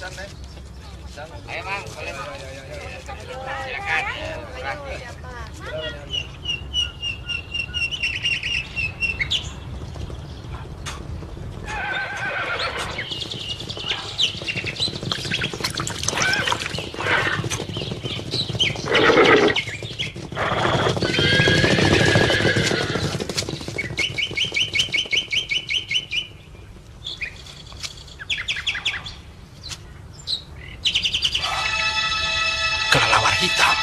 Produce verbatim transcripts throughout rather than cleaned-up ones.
Ayo Mang, boleh Mang. Silakan. Kelelawar hitam.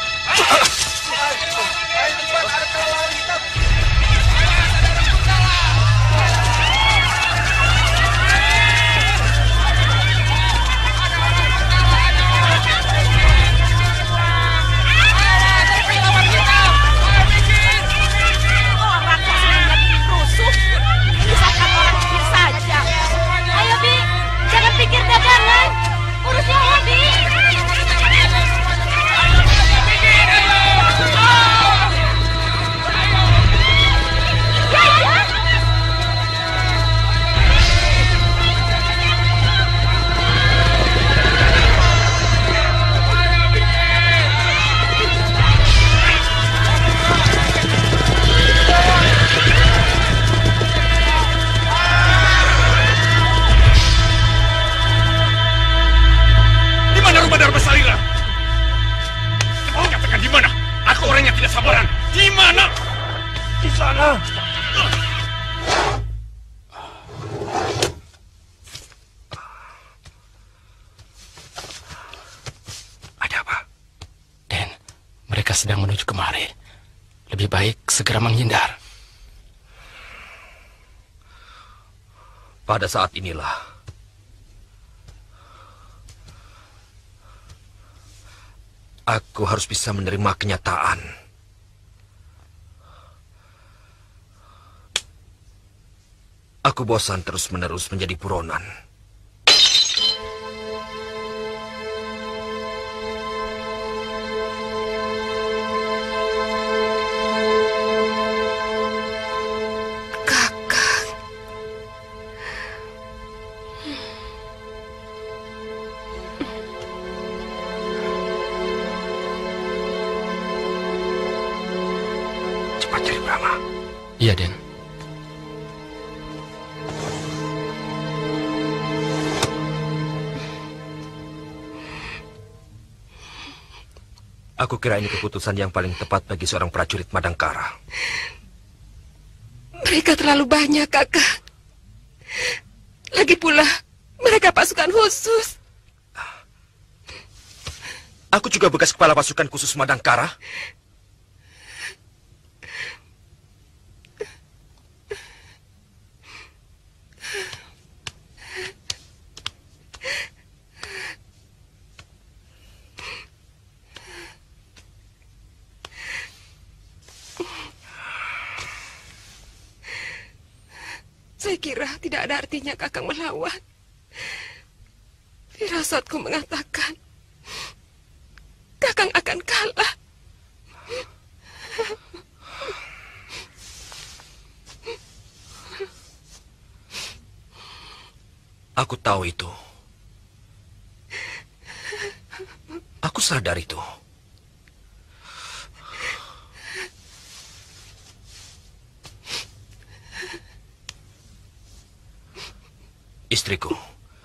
Sedang menuju kemari. Lebih baik segera menghindar. Pada saat inilah aku harus bisa menerima kenyataan. Aku bosan terus-menerus menjadi buronan. Iya, Den. Aku kira ini keputusan yang paling tepat bagi seorang prajurit Madangkara. Mereka terlalu banyak, Kakak. Lagi pula, mereka pasukan khusus. Aku juga bekas kepala pasukan khusus Madangkara. Saya kira tidak ada artinya Kakang melawan. Firasatku mengatakan Kakang akan kalah. Aku tahu itu. Aku sadar itu. Istriku,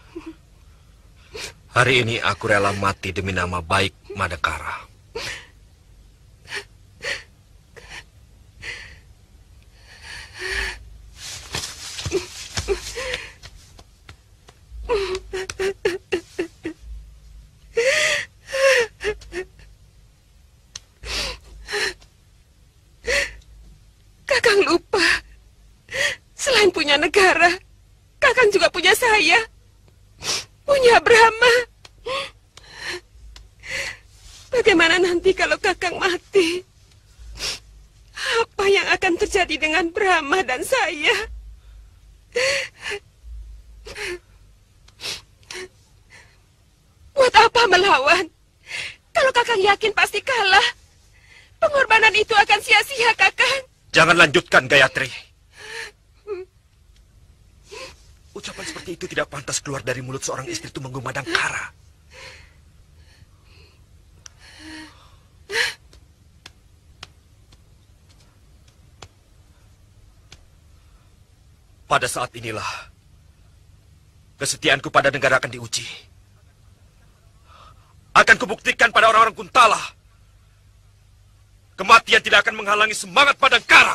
hari ini aku rela mati demi nama baik Madangkara. Kakang lupa, selain punya negara, Kakang juga punya saya, punya Brahma. Bagaimana nanti kalau Kakang mati? Apa yang akan terjadi dengan Brahma dan saya? Buat apa melawan? Kalau Kakang yakin pasti kalah, pengorbanan itu akan sia-sia, Kakang. Jangan lanjutkan, Gayatri. Ucapan seperti itu tidak pantas keluar dari mulut seorang istri Tumenggung Madangkara. Pada saat inilah kesetiaanku pada negara akan diuji. Akan kubuktikan pada orang-orang Kuntala. Kematian tidak akan menghalangi semangat Madangkara.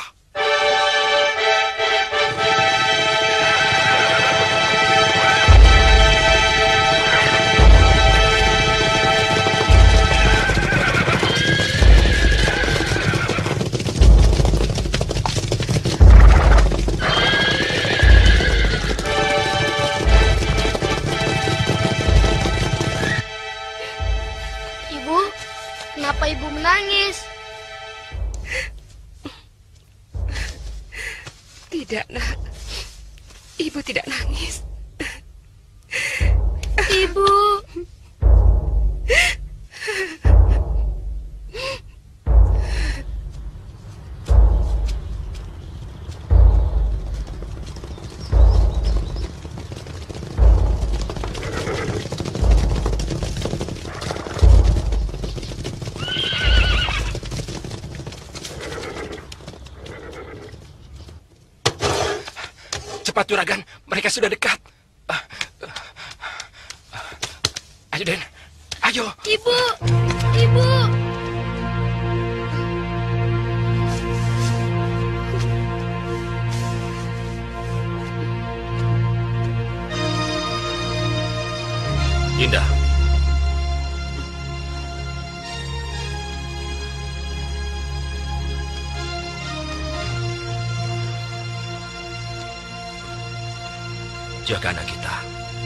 Kenapa ibu menangis? Tidak, nak. Ibu tidak nangis. Ibu. Cepat, Juragan. Mereka sudah dekat. Ayo, Den. Ayo. Ibu. Ibu. Indah. Jaga anak kita.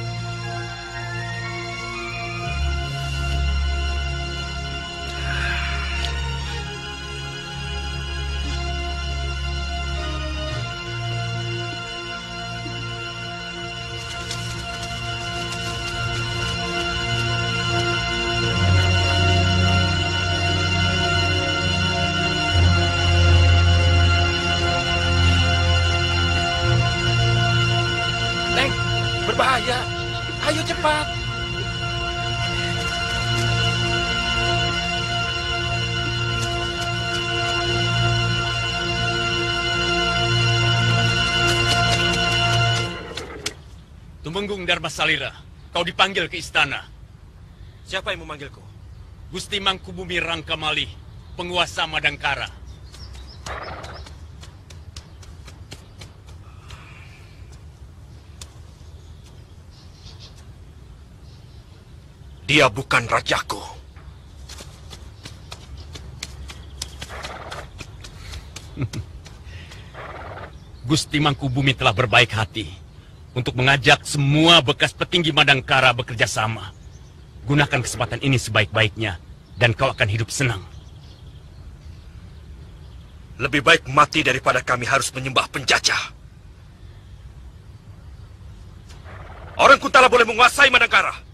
Berbahaya. Ayo cepat. Tumenggung Darmasalira, kau dipanggil ke istana. Siapa yang memanggilku? Gusti Mangkubumi Rangkamali, penguasa Madangkara. Dia bukan rajaku. Gusti Mangkubumi telah berbaik hati untuk mengajak semua bekas petinggi Madangkara bekerja sama. Gunakan kesempatan ini sebaik-baiknya dan kau akan hidup senang. Lebih baik mati daripada kami harus menyembah penjajah. Orang Kuntala boleh menguasai Madangkara,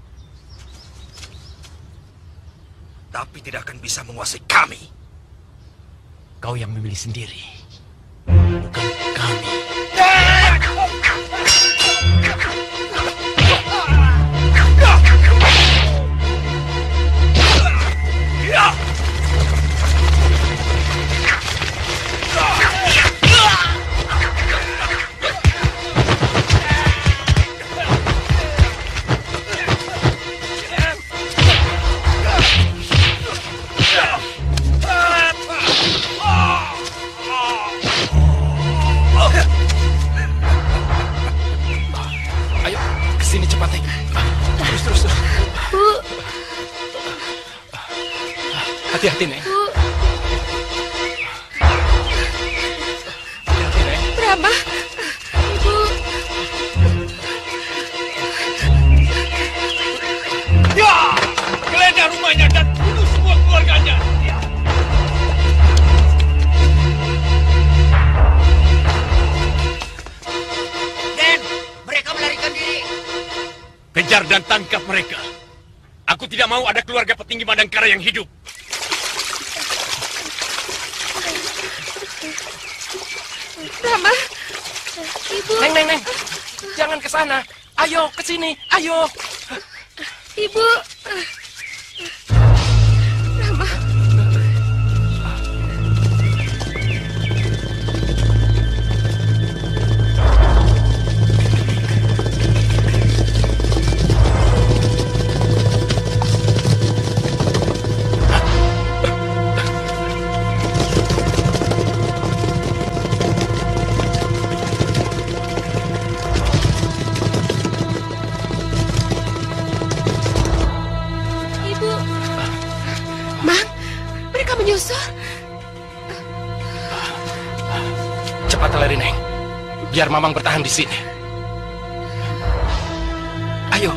tapi tidak akan bisa menguasai kami. Kau yang memilih sendiri, bukan kami. Hati-hati, Neng. Hati-hati, Neng. Brahma. Ibu. Ya! Geledah rumahnya dan bunuh semua keluarganya. Ya. Den, mereka melarikan diri. Kejar dan tangkap mereka. Aku tidak mau ada keluarga petinggi Madangkara yang hidup. Brahma. Ibu. Neng, Neng, Neng. Jangan ke sana. Ayo, ke sini. Ayo. Ibu. Rama. Cepat lari, Neng. Biar Mamang bertahan di sini. Ayo.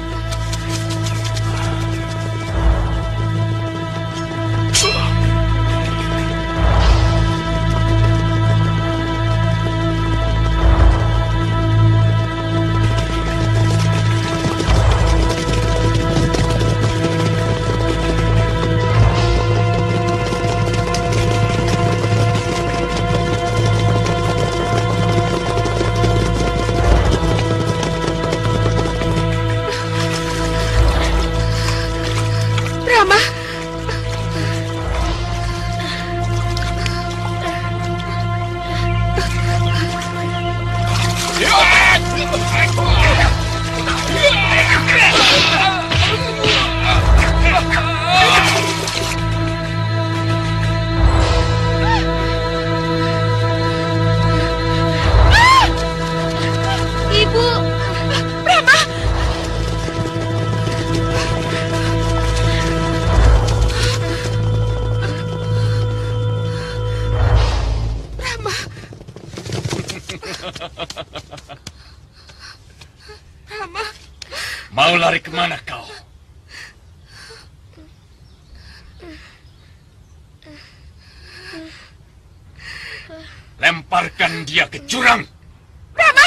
Mau lari kemana kau? Lemparkan dia ke jurang. Rama!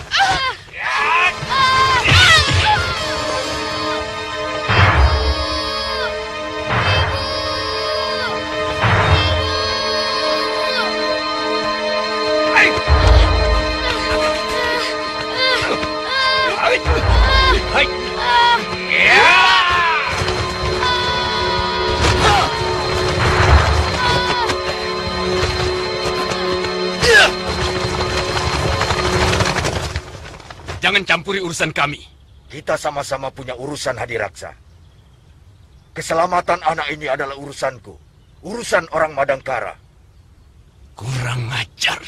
Jangan campuri urusan kami. Kita sama-sama punya urusan, Hadiraksa. Keselamatan anak ini adalah urusanku. Urusan orang Madangkara. Kurang ajar.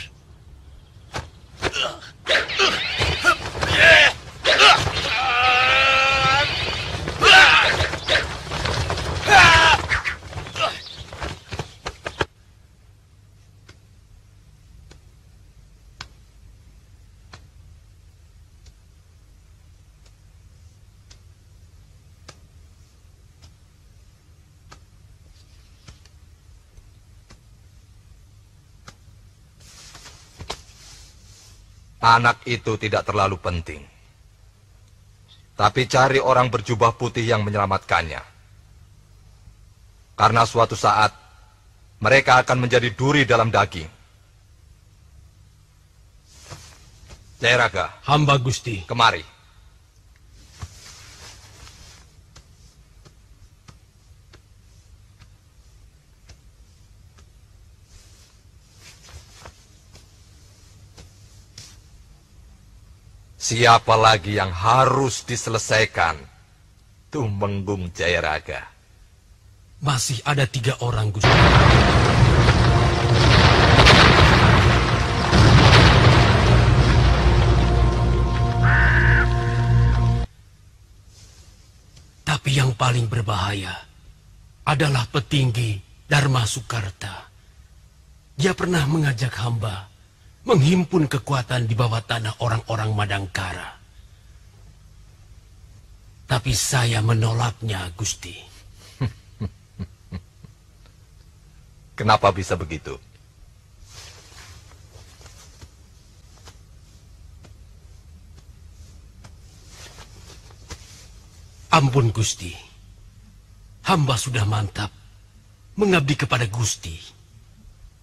Anak itu tidak terlalu penting. Tapi cari orang berjubah putih yang menyelamatkannya. Karena suatu saat, mereka akan menjadi duri dalam daging. Jayaraga. Hamba Gusti. Kemari. Siapa lagi yang harus diselesaikan? Tumenggung Jayaraga. Masih ada tiga orang, Gusti. Tapi yang paling berbahaya adalah petinggi Dharma Sukarta. Dia pernah mengajak hamba menghimpun kekuatan di bawah tanah orang-orang Madangkara. Tapi saya menolaknya, Gusti. Kenapa bisa begitu? Ampun, Gusti. Hamba sudah mantap mengabdi kepada Gusti.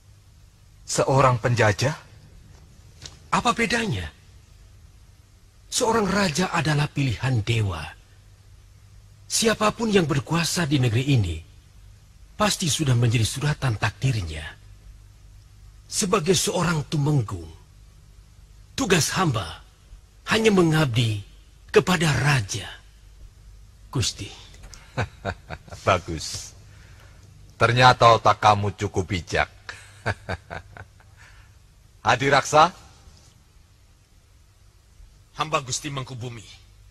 Seorang penjajah? Apa bedanya? seorang raja adalah pilihan dewa. Siapapun yang berkuasa di negeri ini pasti sudah menjadi suratan takdirnya. Sebagai seorang tumenggung, tugas hamba hanya mengabdi kepada raja. Gusti. Bagus. Ternyata otak kamu cukup bijak. Adiraksa? Hamba Gusti Mangkubumi.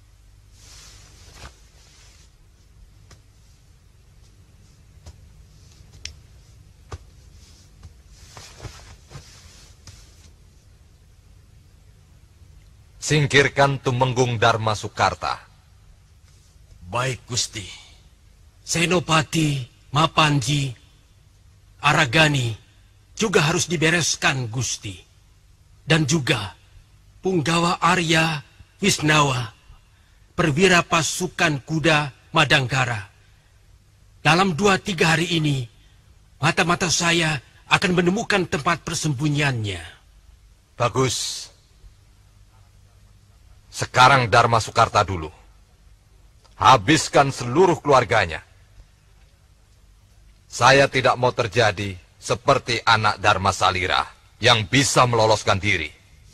Singkirkan Tumenggung Dharma Sukarta. Baik, Gusti. Senopati, Mapanji, Aragani juga harus dibereskan, Gusti. Dan juga Punggawa Arya Wisnawa, perwira pasukan kuda Madangkara. Dalam dua tiga hari ini, mata-mata saya akan menemukan tempat persembunyiannya. Bagus. Sekarang Dharma Sukarta dulu. Habiskan seluruh keluarganya. Saya tidak mau terjadi seperti anak Dharma Salira yang bisa meloloskan diri.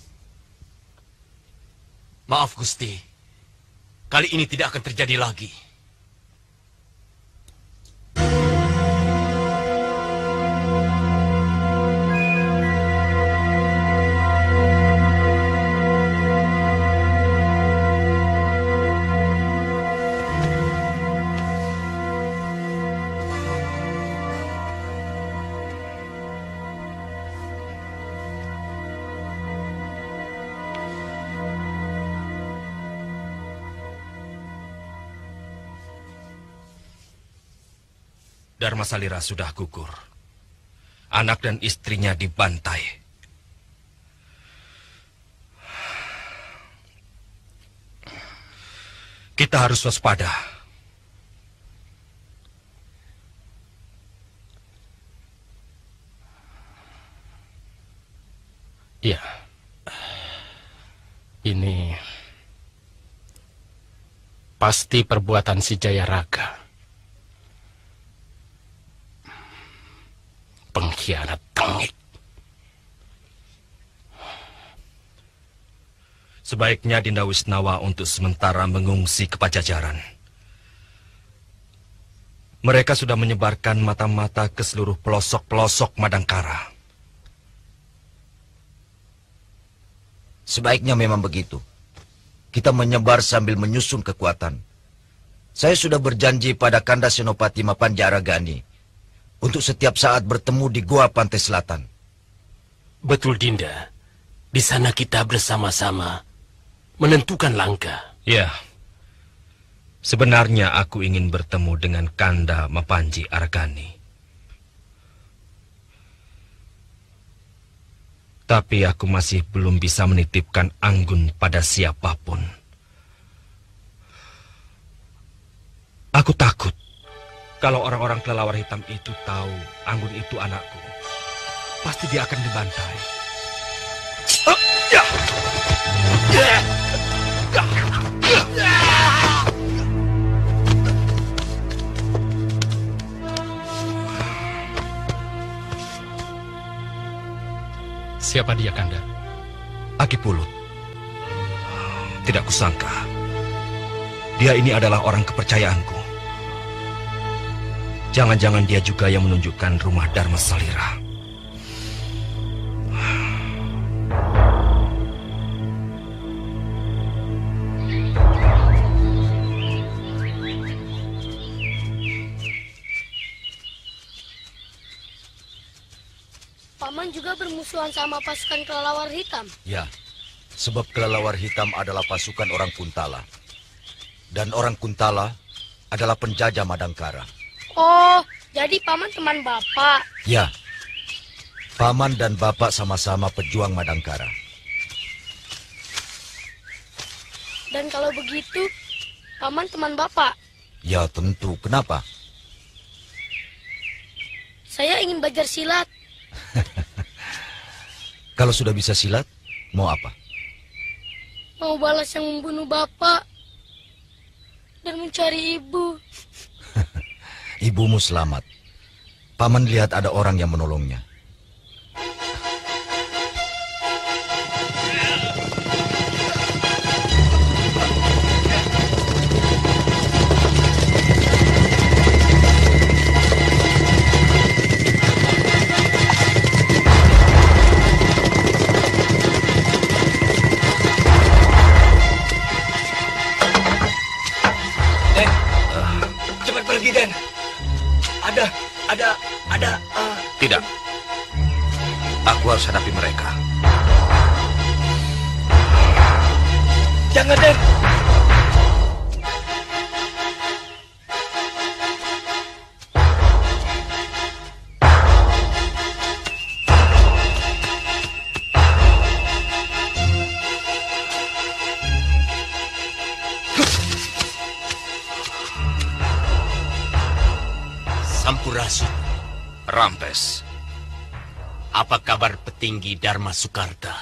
Maaf, Gusti. Kali ini tidak akan terjadi lagi. Dharma Salira sudah gugur. Anak dan istrinya dibantai. Kita harus waspada. Ya, ini pasti perbuatan si Jayaraga. Pengkhianat tengik. Sebaiknya Dinda Wisnawa untuk sementara mengungsi ke Pajajaran. Mereka sudah menyebarkan mata-mata ke seluruh pelosok-pelosok Madangkara. Sebaiknya memang begitu. Kita menyebar sambil menyusun kekuatan. Saya sudah berjanji pada Kanda Senopati Mapanji Aragani untuk setiap saat bertemu di Goa Pantai Selatan. Betul, Dinda. Di sana kita bersama-sama menentukan langkah. Ya. Sebenarnya aku ingin bertemu dengan Kanda Mapanji Aragani. Tapi aku masih belum bisa menitipkan Anggun pada siapapun. Aku takut kalau orang-orang kelelawar hitam itu tahu Anggun itu anakku, pasti dia akan dibantai. Siapa dia, Kanda? Aki Pulut. Tidak kusangka. Dia ini adalah orang kepercayaanku. Jangan-jangan dia juga yang menunjukkan rumah Dharma Salira. Paman juga bermusuhan sama pasukan kelelawar hitam. Ya, sebab kelelawar hitam adalah pasukan orang Kuntala. Dan orang Kuntala adalah penjajah Madangkara. Oh, jadi Paman teman Bapak. Ya, Paman dan Bapak sama-sama pejuang Madangkara. Dan kalau begitu, Paman teman Bapak. Ya tentu, kenapa? Saya ingin belajar silat. Kalau sudah bisa silat, mau apa? mau balas yang membunuh bapak dan mencari ibu. Ibumu selamat. Paman lihat ada orang yang menolongnya. Ada, ada, ada. Uh... Tidak. Aku harus hadapi mereka. Jangan, Den. Sampurasun. Rampes. Apa kabar petinggi Dharma Sukarta?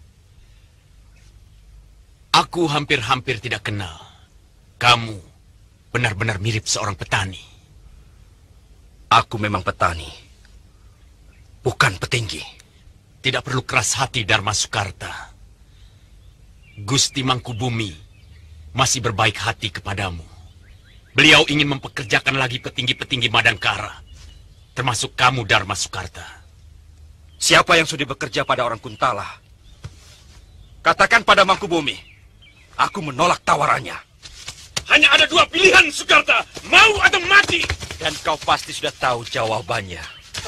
Aku hampir-hampir tidak kenal. Kamu benar-benar mirip seorang petani. Aku memang petani, bukan petinggi. Tidak perlu keras hati, Dharma Sukarta. Gusti Mangkubumi masih berbaik hati kepadamu. Beliau ingin mempekerjakan lagi petinggi-petinggi Madangkara, termasuk kamu, Dharma Sukarta. Siapa yang sudah bekerja pada orang Kuntala? Katakan pada Mangkubumi, aku menolak tawarannya. Hanya ada dua pilihan, Sukarta, mau atau mati. Dan kau pasti sudah tahu jawabannya.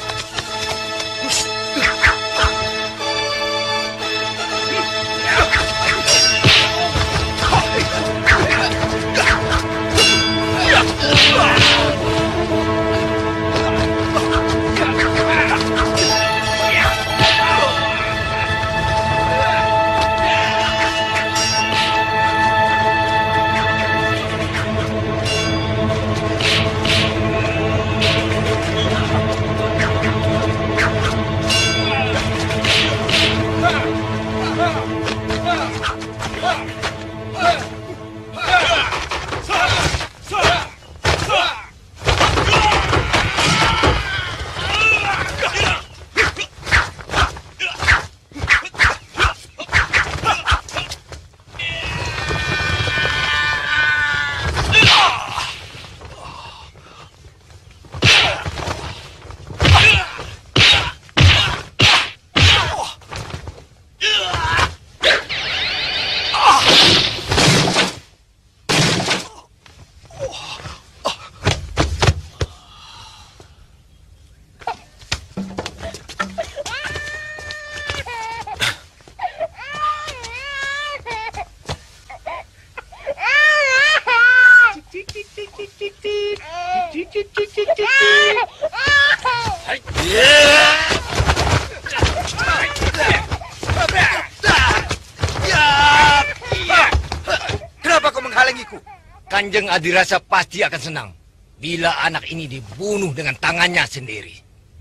Kenapa kau menghalangiku? Kanjeng Adirasa pasti akan senang bila anak ini dibunuh dengan tangannya sendiri.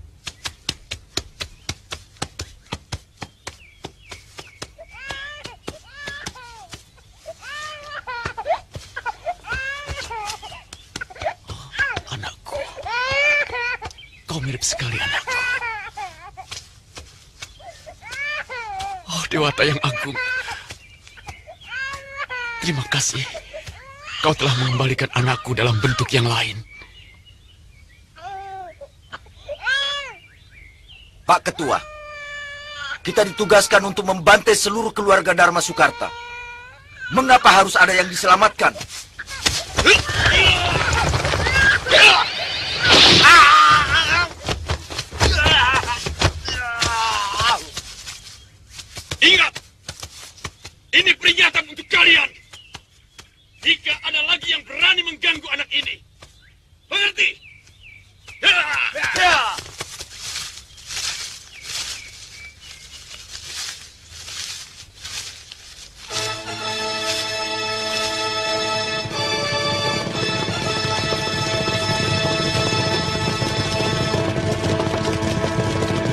Anakku, kau mirip sekali anakku. Oh, Dewata yang agung. Terima kasih. Kau telah mengembalikan anakku dalam bentuk yang lain. Pak Ketua, kita ditugaskan untuk membantai seluruh keluarga Dharma Sukarta. Mengapa harus ada yang diselamatkan? Ingat, ini peringatan untuk kalian. Jika ada lagi yang berani mengganggu anak ini, mengerti? Ya! Ya!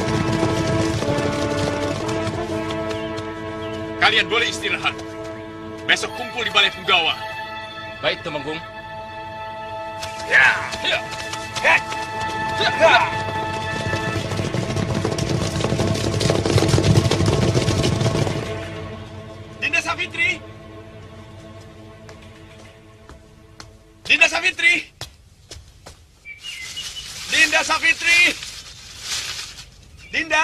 Kalian boleh istirahat. Besok kumpul di Balai Punggawa. Baik, Tumenggung. Ya, ya, ya, ya. Dinda Savitri! Dinda Savitri! Dinda Savitri! Dinda!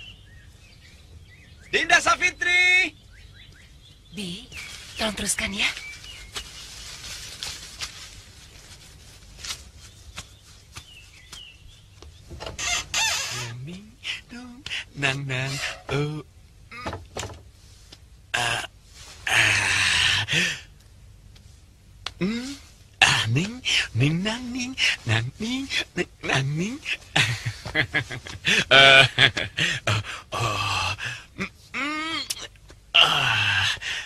Dinda Savitri! Bi, tolong teruskan ya. Nang nang oh ah ah hmm ah ning ning nang ning nang ning nang ning ah oh ah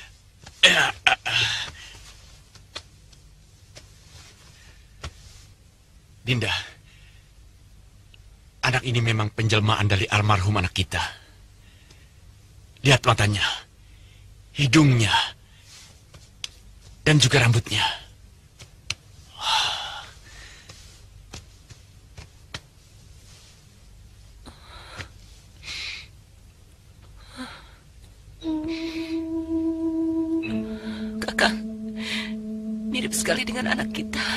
Dinda, anak ini memang penjelmaan dari almarhum anak kita. Lihat matanya, hidungnya, dan juga rambutnya. Kakak, mirip sekali dengan anak kita.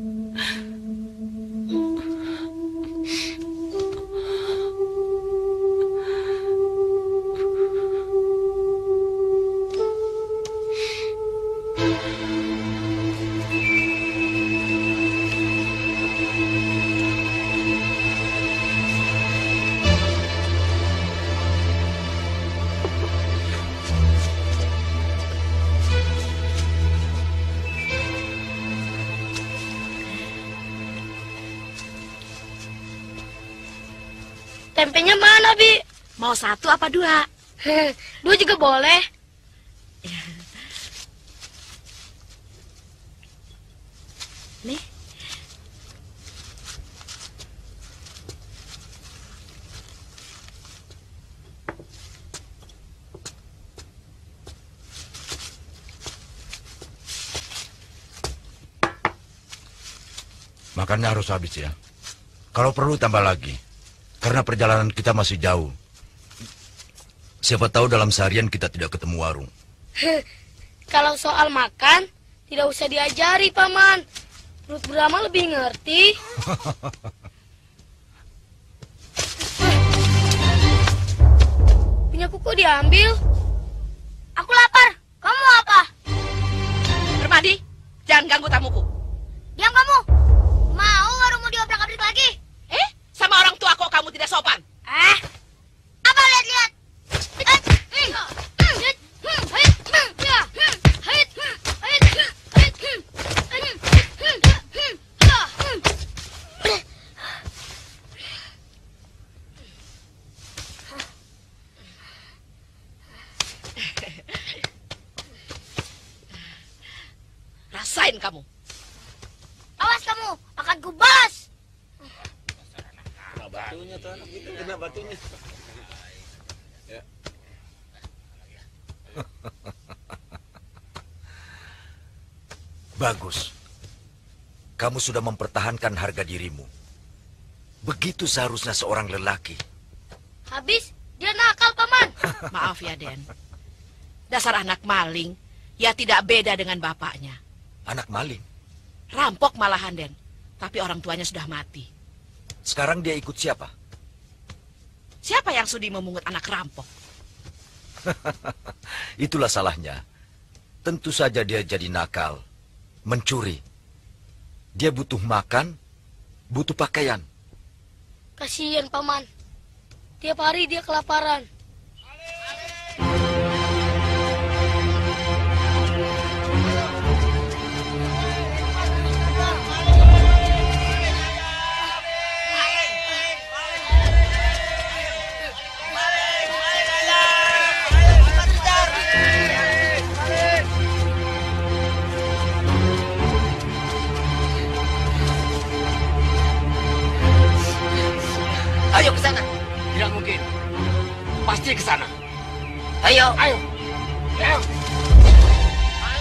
Tempenya mana, Bi? Mau satu apa dua? Dua juga boleh. Nih. Makannya harus habis ya. Kalau perlu tambah lagi. Karena perjalanan kita masih jauh. Siapa tahu dalam seharian kita tidak ketemu warung. Kalau soal makan, tidak usah diajari, Paman. Perut Brahma lebih ngerti. Punya kuku diambil. Aku lapar. Kamu mau apa? Permadi, jangan ganggu tamuku. Diam kamu. Mau warungmu diobrak-abrik lagi? Eh, sama orang tua kok kamu tidak sopan? Eh, apa lihat-lihat? Rasain kamu. Awas kamu, akan kubas. Batunya tuh anak itu kena batunya. Ya. Bagus. Kamu sudah mempertahankan harga dirimu. Begitu seharusnya seorang lelaki. Habis, dia nakal, Paman. Maaf ya, Den. Dasar anak maling, ya tidak beda dengan bapaknya. Anak maling? Rampok malahan, Den. Tapi orang tuanya sudah mati. Sekarang dia ikut siapa? Siapa yang sudi memungut anak rampok? Itulah salahnya. Tentu saja dia jadi nakal, mencuri. Dia butuh makan, butuh pakaian. Kasihan, Paman. Tiap hari dia kelaparan. Ayo ke sana. Tidak mungkin. Pasti ke sana. Ayo. Ayo. Ayo.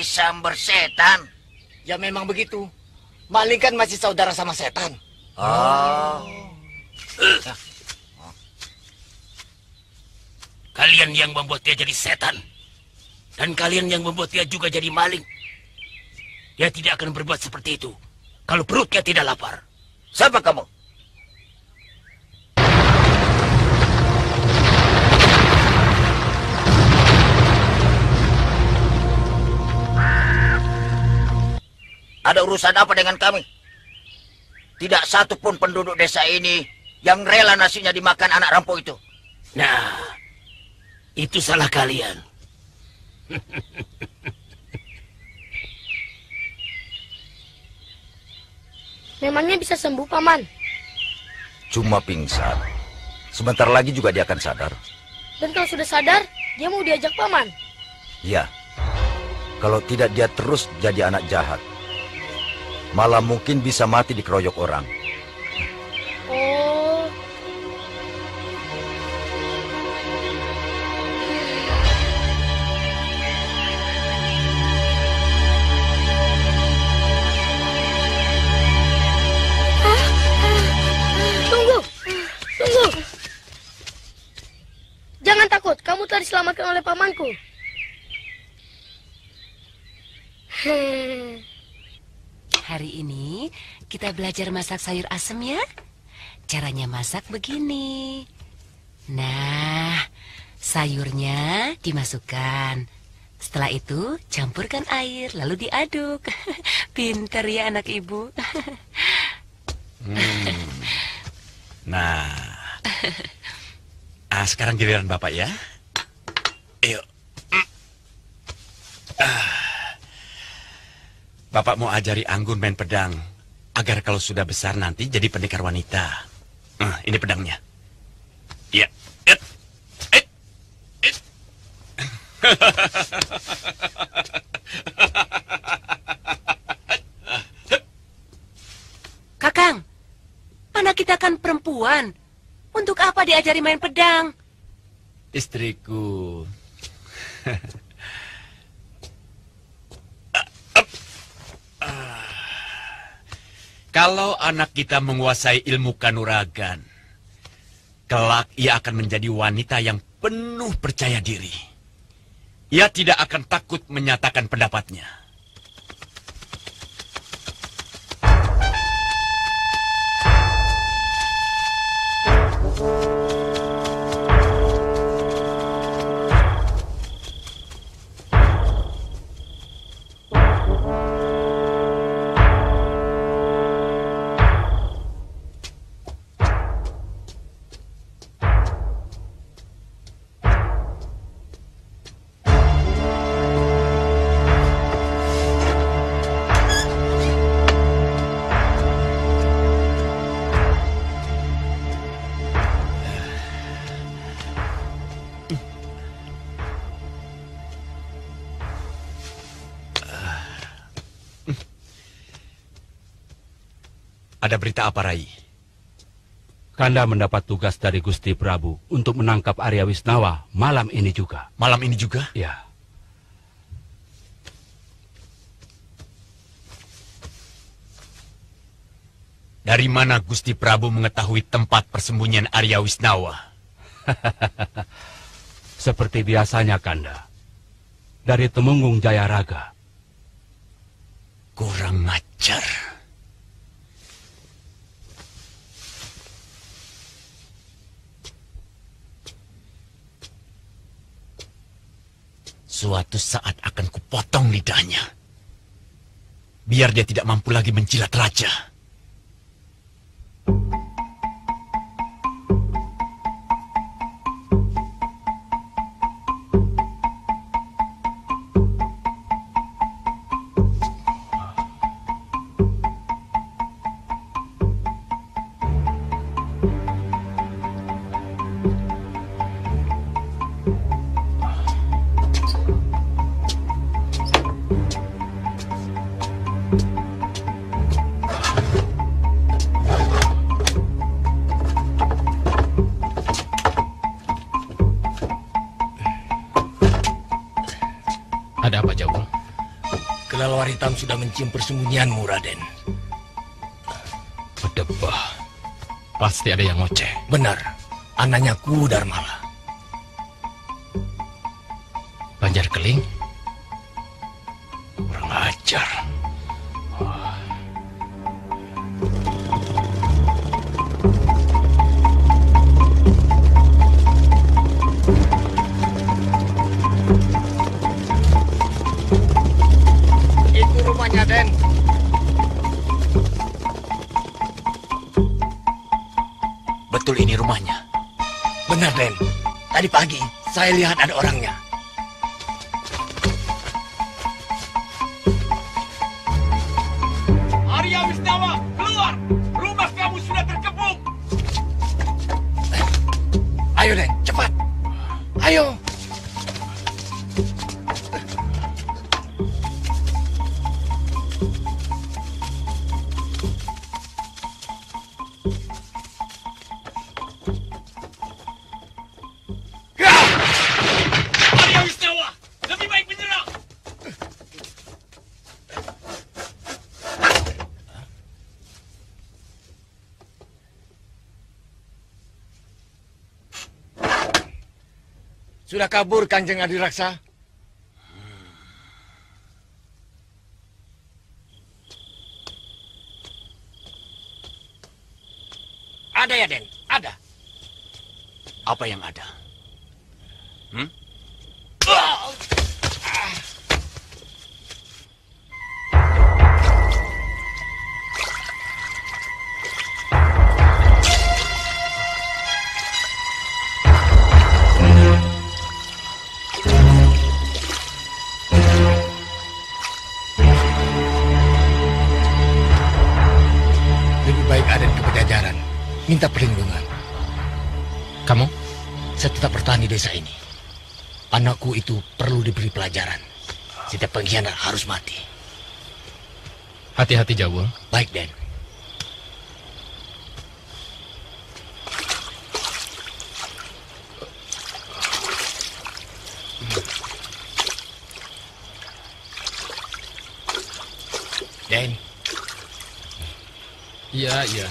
sambar setan. Ya memang begitu. Maling kan masih saudara sama setan. Oh. Kalian yang membuat dia jadi setan. Dan kalian yang membuat dia juga jadi maling. Dia tidak akan berbuat seperti itu kalau perutnya tidak lapar. Siapa kamu? Ada urusan apa dengan kami? Tidak satu pun penduduk desa ini yang rela nasinya dimakan anak rampok itu. Nah, itu salah kalian. Memangnya bisa sembuh, Paman? Cuma pingsan. Sebentar lagi juga dia akan sadar. Dan kalau sudah sadar, dia mau diajak Paman? Ya. Kalau tidak dia terus jadi anak jahat. Malah mungkin bisa mati dikeroyok orang. Oh. Tunggu. Tunggu. Jangan takut, kamu telah diselamatkan oleh pamanku. Hmm. Hari ini kita belajar masak sayur asem ya. Caranya masak begini. Nah, sayurnya dimasukkan. Setelah itu campurkan air lalu diaduk. Pinter ya anak ibu. Hmm. Nah, ah, sekarang giliran Bapak ya. Ayo. Ah. Bapak mau ajari Anggun main pedang, agar kalau sudah besar nanti jadi pendekar wanita. Nah, ini pedangnya. Ya. Et. Et. Et. Kakang, anak kita kan perempuan. Untuk apa diajari main pedang? Istriku. Kalau anak kita menguasai ilmu kanuragan, kelak ia akan menjadi wanita yang penuh percaya diri. Ia tidak akan takut menyatakan pendapatnya. Ada berita apa, Rai? Kanda mendapat tugas dari Gusti Prabu untuk menangkap Arya Wisnawa malam ini juga. Malam ini juga? Ya. Dari mana Gusti Prabu mengetahui tempat persembunyian Arya Wisnawa? Seperti biasanya, Kanda. Dari Temunggung Jayaraga. Kurang ajar. Suatu saat akan kupotong lidahnya. Biar dia tidak mampu lagi menjilat raja. Ada apa, Jawung? kelelawar hitam sudah mencium persembunyianmu, Raden. Berdebah. Pasti ada yang ngoceh. Benar, anaknya Ku Darmala. Banjar Keling? Kurang ajar. Oh. Itu rumahnya, Den. Betul ini rumahnya? Benar, Den. Tadi pagi saya lihat ada orangnya. Arya Wisnawa, keluar! Rumah kamu sudah terkepung! Ayo, Den, cepat. Ayo. Arya Wisnawa, lebih baik menyerah! Sudah kabur Kanjeng Adiraksa? Ada ya, Den? Ada. Apa yang ada? Hmm? Lebih baik Aden ke Pajajaran, minta perlindungan. Kamu? Saya tetap bertahan di desa ini. Anakku itu perlu diberi pelajaran. Setiap pengkhianat harus mati. Hati-hati, Jawul. Baik, Den. Den. Iya, iya.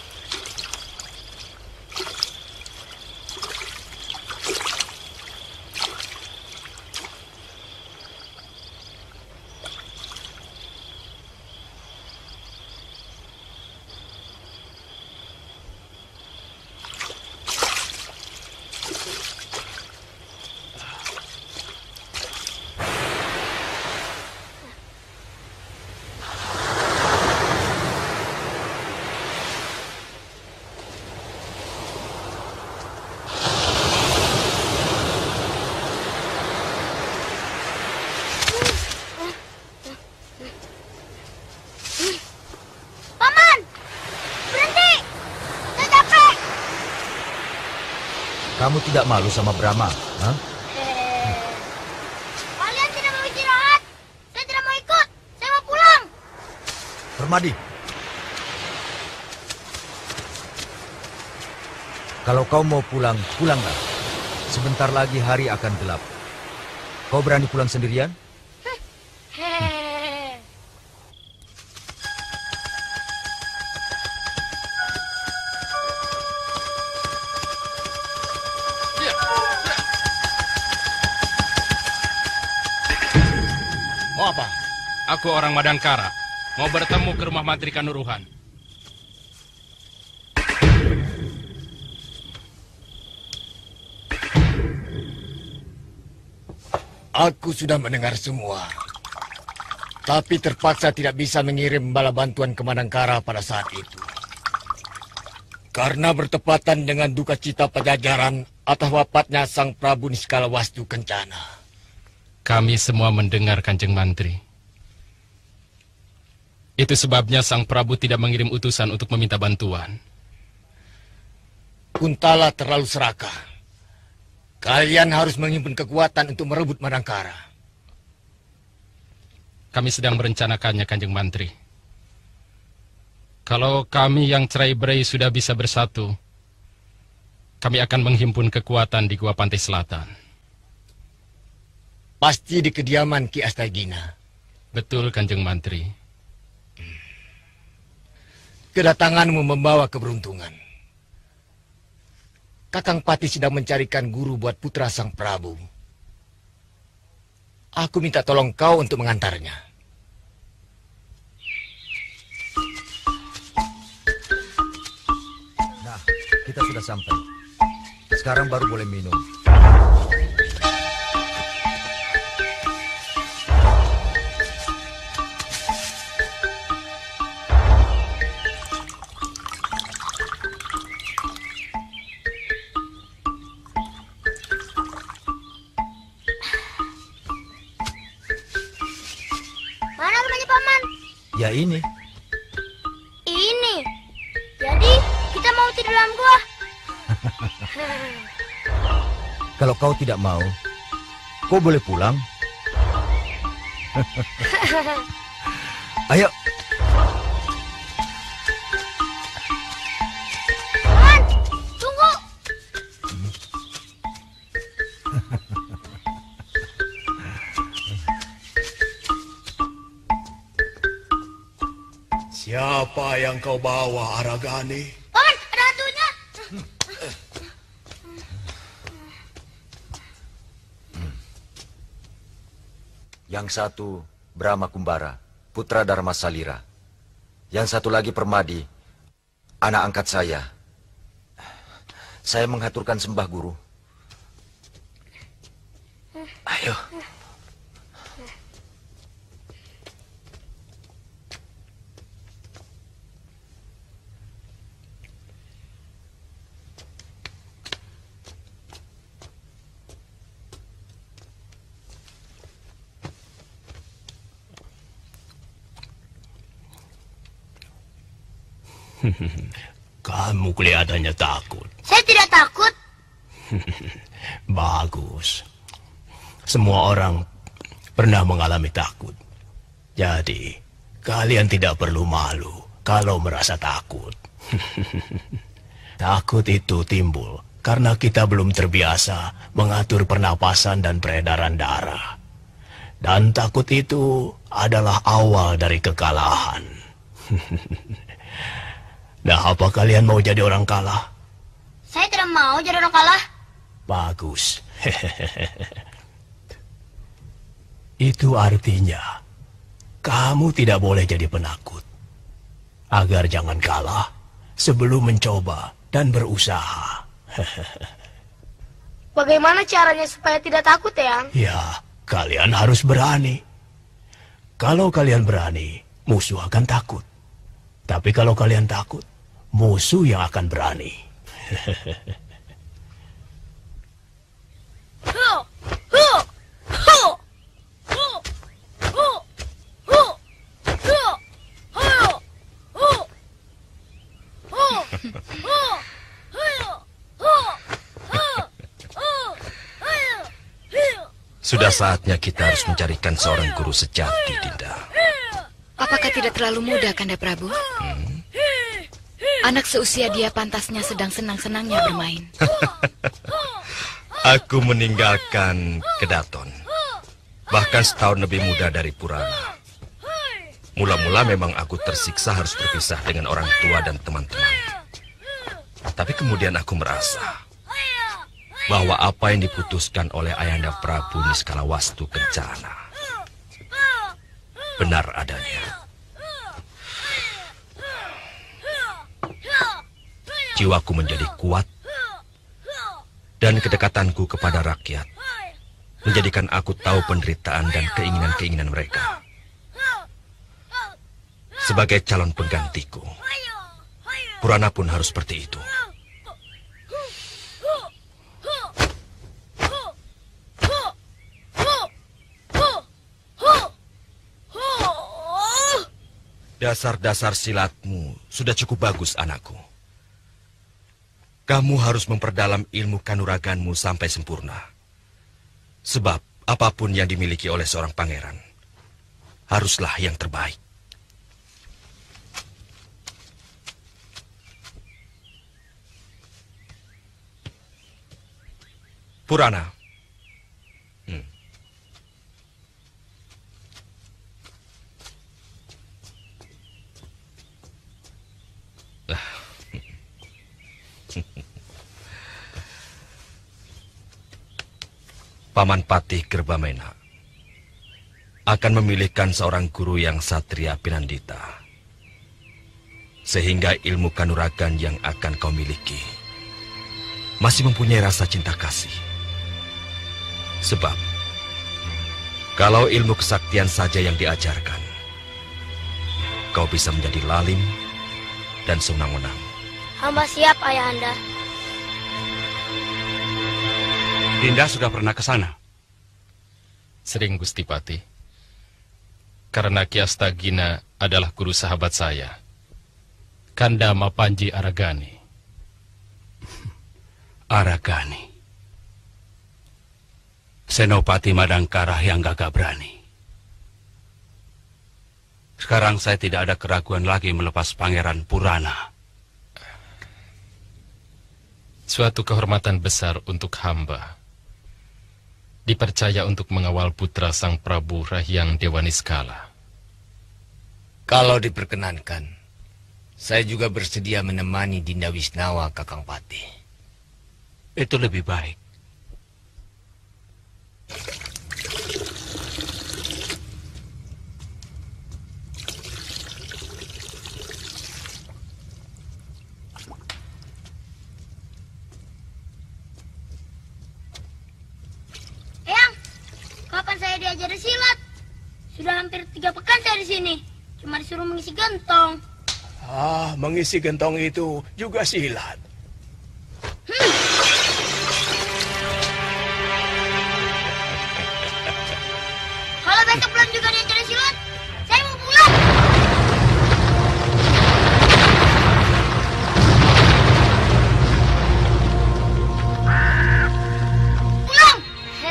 Paman! Berhenti! Saya capek! Kamu tidak malu sama Brahma? Hah? Kalian tidak mau istirahat? Saya tidak mau ikut. Saya mau pulang. Permadi. Kalau kau mau pulang, pulanglah. Sebentar lagi hari akan gelap. Kau berani pulang sendirian? Mau apa? Aku orang Madangkara. Mau bertemu ke rumah Mantri Kanuruhan. Aku sudah mendengar semua. Tapi terpaksa tidak bisa mengirim bala bantuan ke Madangkara pada saat itu. Karena bertepatan dengan duka cita Pajajaran atas wafatnya Sang Prabu Niskalawastu Kencana. Kami semua mendengar, Kanjeng Mantri. Itu sebabnya Sang Prabu tidak mengirim utusan untuk meminta bantuan. Kuntala terlalu serakah. Kalian harus menghimpun kekuatan untuk merebut Madangkara. Kami sedang merencanakannya, Kanjeng Mantri. Kalau kami yang cerai-berai sudah bisa bersatu, kami akan menghimpun kekuatan di Gua Pantai Selatan. Pasti di kediaman Ki Astagina. Betul, Kanjeng Mantri. Kedatanganmu membawa keberuntungan. Kakang Pati sedang mencarikan guru buat putra sang Prabu. Aku minta tolong kau untuk mengantarnya. Nah, kita sudah sampai. Sekarang baru boleh minum. Mana rumahnya Paman? Ya ini. Ini. Jadi kita mau tidur dalam gua. Kalau kau tidak mau, kau boleh pulang. Ayo. Paman, tunggu. Siapa yang kau bawa, Aragani? Paman, ada hantunya. Yang satu Brahma Kumbara, putra Dharma Salira. Yang satu lagi Permadi, anak angkat saya. Saya mengaturkan sembah guru. Ayo. Kamu kelihatannya takut. Saya tidak takut. Bagus. Semua orang pernah mengalami takut. Jadi, kalian tidak perlu malu kalau merasa takut. Takut itu timbul karena kita belum terbiasa mengatur pernapasan dan peredaran darah. Dan takut itu adalah awal dari kekalahan. Nah, apa kalian mau jadi orang kalah? Saya tidak mau jadi orang kalah. Bagus. Itu artinya kamu tidak boleh jadi penakut. Agar jangan kalah sebelum mencoba dan berusaha. Bagaimana caranya supaya tidak takut, Eyang? Ya, kalian harus berani. Kalau kalian berani, musuh akan takut. Tapi kalau kalian takut, musuh yang akan berani. Sudah saatnya kita harus mencarikan seorang guru sejati, Dinda. Apakah tidak terlalu mudah, Kanda Prabu? Hmm? Anak seusia dia pantasnya sedang senang-senangnya bermain. Aku meninggalkan Kedaton. Bahkan setahun lebih muda dari Purana. Mula-mula memang aku tersiksa harus berpisah dengan orang tua dan teman-teman. Tapi kemudian aku merasa bahwa apa yang diputuskan oleh Ayahanda Prabu Niskalawastu Kencana benar adanya. Jiwaku menjadi kuat dan kedekatanku kepada rakyat menjadikan aku tahu penderitaan dan keinginan-keinginan mereka. Sebagai calon penggantiku, Purana pun harus seperti itu. Dasar-dasar silatmu sudah cukup bagus, anakku. Kamu harus memperdalam ilmu kanuraganmu sampai sempurna. Sebab apapun yang dimiliki oleh seorang pangeran haruslah yang terbaik. Purana. Hmm. Paman Patih Gerbamena akan memilihkan seorang guru yang satria Pinandita, sehingga ilmu kanuragan yang akan kau miliki masih mempunyai rasa cinta kasih. Sebab kalau ilmu kesaktian saja yang diajarkan, kau bisa menjadi lalim dan sewenang-wenang. Hamba siap, Ayahanda. Dinda sudah pernah ke sana? Sering, Gusti Patih. Karena Ki Astagina adalah guru sahabat saya, Kanda Mapanji Aragani. Aragani. Senopati Madangkara yang gagah berani. Sekarang saya tidak ada keraguan lagi melepas Pangeran Purana. Suatu kehormatan besar untuk hamba. Dipercaya untuk mengawal putra Sang Prabu Rahyang Dewaniskala. Kalau diperkenankan, saya juga bersedia menemani Dinda Wisnawa, Kakang Patih. Itu lebih baik. Eyang, kapan saya diajari silat? Sudah hampir tiga pekan saya di sini. Cuma disuruh mengisi gentong. Ah, mengisi gentong itu juga silat. Hmm. Kalau besok belum juga diajari silat, saya mau pulang. Pulang.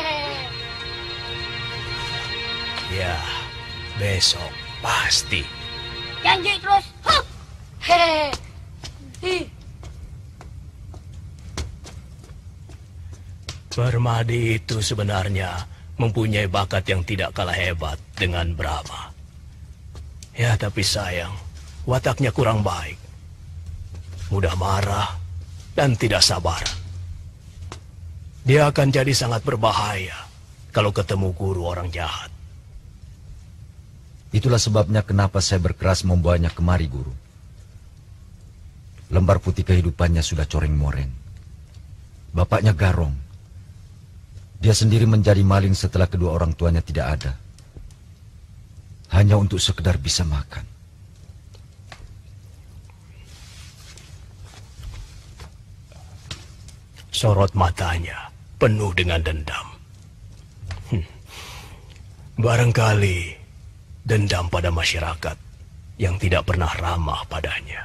Ya, besok pasti. Janji terus. Huh. Hehehe. Hi. Permadi itu sebenarnya mempunyai bakat yang tidak kalah hebat dengan Brahma. Ya, tapi sayang, wataknya kurang baik. Mudah marah dan tidak sabar. Dia akan jadi sangat berbahaya kalau ketemu guru orang jahat. Itulah sebabnya kenapa saya berkeras membawanya kemari, Guru. Lembar putih kehidupannya sudah coreng-moreng. Bapaknya garong. Dia sendiri menjadi maling setelah kedua orang tuanya tidak ada. Hanya untuk sekedar bisa makan. Sorot matanya penuh dengan dendam. Hmm. Barangkali dendam pada masyarakat yang tidak pernah ramah padanya.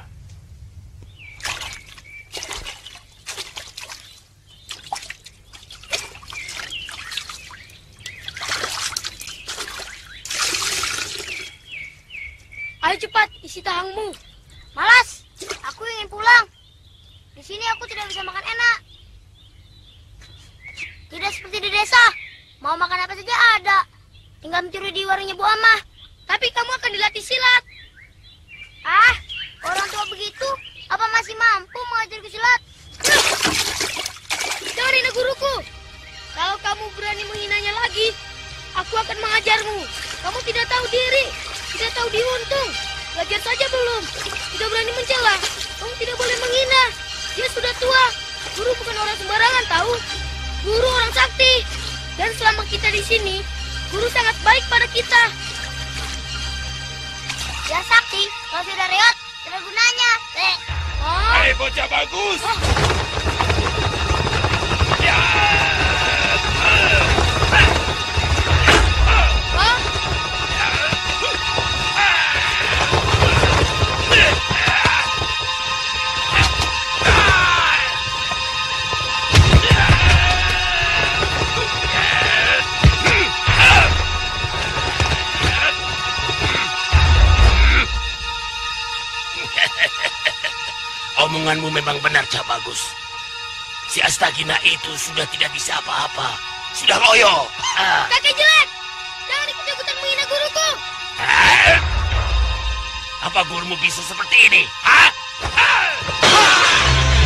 Ayo cepat, isi tahangmu. Malas, aku ingin pulang. Di sini aku tidak bisa makan enak. Tidak seperti di desa, mau makan apa saja ada. Tinggal mencuri di warungnya Bu Amah. Tapi kamu akan dilatih silat. Ah, orang tua begitu, apa masih mampu mengajarku silat? Jangan hina guruku. Kalau kamu berani menghinanya lagi, aku akan mengajarmu. Kamu tidak tahu diri, tidak tahu diuntung. Belajar saja belum, tidak berani mencela. Kamu tidak boleh menghina. Dia sudah tua. Guru bukan orang sembarangan tahu. Guru orang sakti. Dan selama kita di sini, guru sangat baik pada kita. Ya sakti, kalau sudah reot, tidak gunanya. Eh. Oh. Hai bocah bagus. Oh. Ya. Oh. Omonganmu memang benar, Cak Bagus. Si Astagina itu sudah tidak bisa apa-apa. Sudah loyo. Ah. Kakek jelek, jangan ikut-ikutan menghina guruku. Ah. Apa gurumu bisa seperti ini? Hah? Ah. Ah.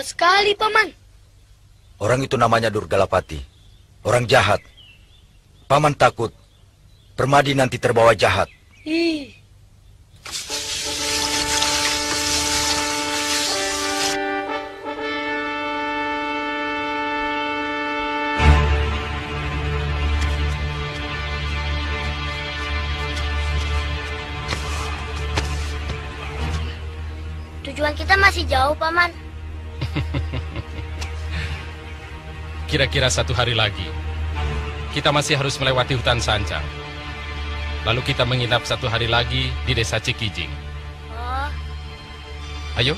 sekali, Paman. Orang itu namanya Durgalapati. Orang jahat. Paman takut Permadi nanti terbawa jahat. Ih. Tujuan kita masih jauh, Paman. Kira-kira satu hari lagi, kita masih harus melewati hutan Sancang. Lalu kita menginap satu hari lagi di desa Cikijing. Oh. Ayo.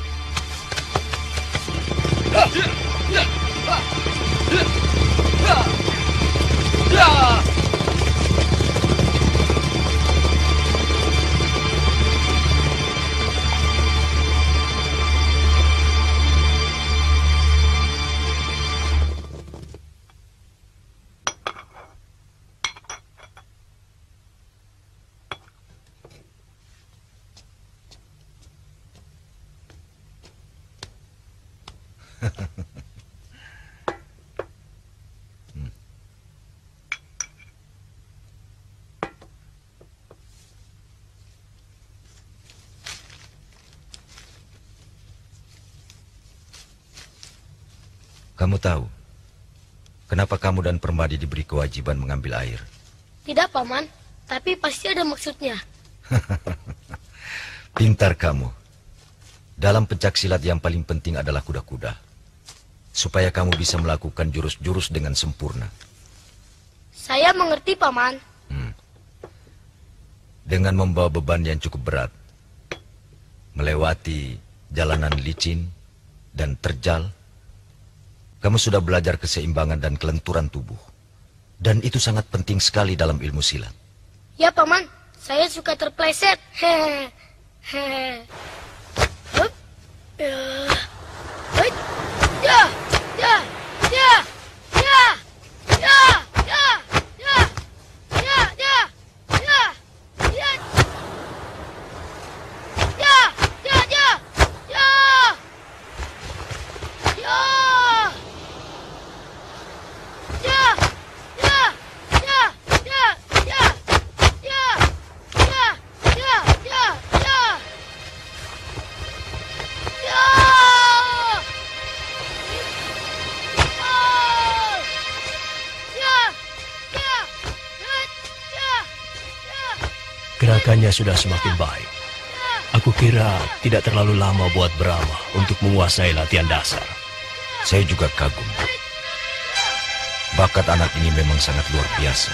Kamu tahu kenapa kamu dan Permadi diberi kewajiban mengambil air? Tidak, Paman. Tapi pasti ada maksudnya. Pintar kamu. Dalam pencaksilat yang paling penting adalah kuda-kuda. Supaya kamu bisa melakukan jurus-jurus dengan sempurna. Saya mengerti, Paman. Hmm. Dengan membawa beban yang cukup berat, melewati jalanan licin dan terjal, kamu sudah belajar keseimbangan dan kelenturan tubuh. Dan itu sangat penting sekali dalam ilmu silat. Ya, Paman. Saya suka terpleset. Hehehe. Hehehe. Hup. Ya. Hup. Ya. Ya. Ya. Ya. Ya. Ya. Ya. Ya. Ya. Ya. Ya. Ya. Ya. Ya. Ya. Ya. Gerakannya sudah semakin baik. Aku kira tidak terlalu lama buat Brahma untuk menguasai latihan dasar. Saya juga kagum. Bakat anak ini memang sangat luar biasa.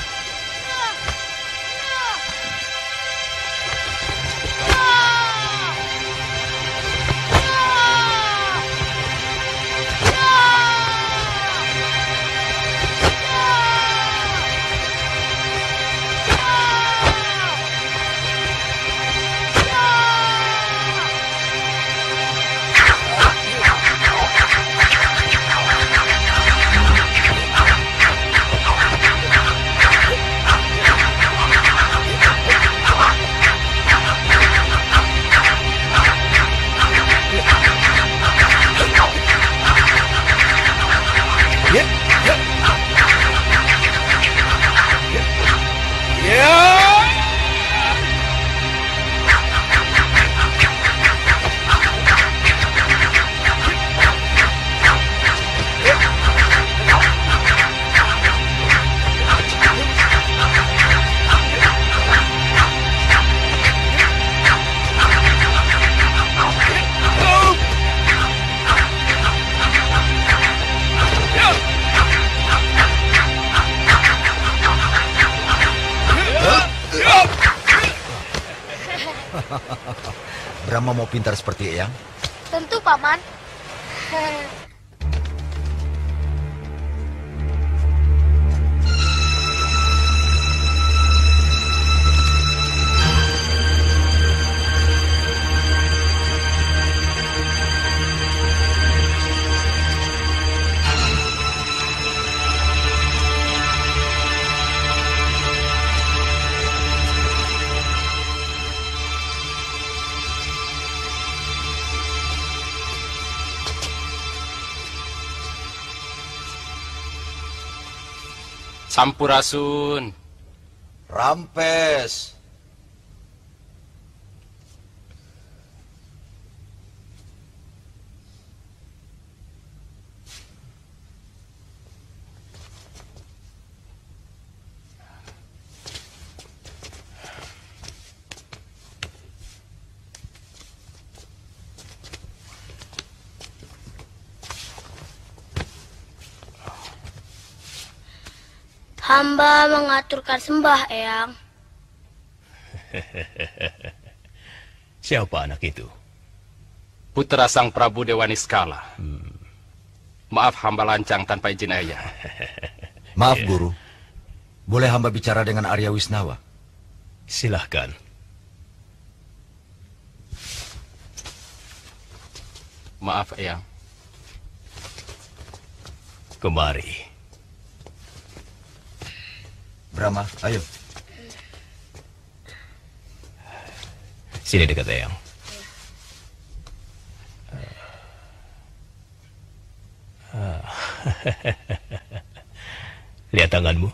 Brahma mau pintar seperti Eyang? Tentu, Paman. Sampurasun. Rampes. Hamba mengaturkan sembah, Eyang. Siapa anak itu? Putra Sang Prabu Dewa Niskala. Hmm. Maaf hamba lancang tanpa izin ayah. Maaf guru, boleh hamba bicara dengan Arya Wisnawa? Silahkan. Maaf Eyang. Kemari. Brahma, ayo. Sini dekat Eyang. Lihat tanganmu.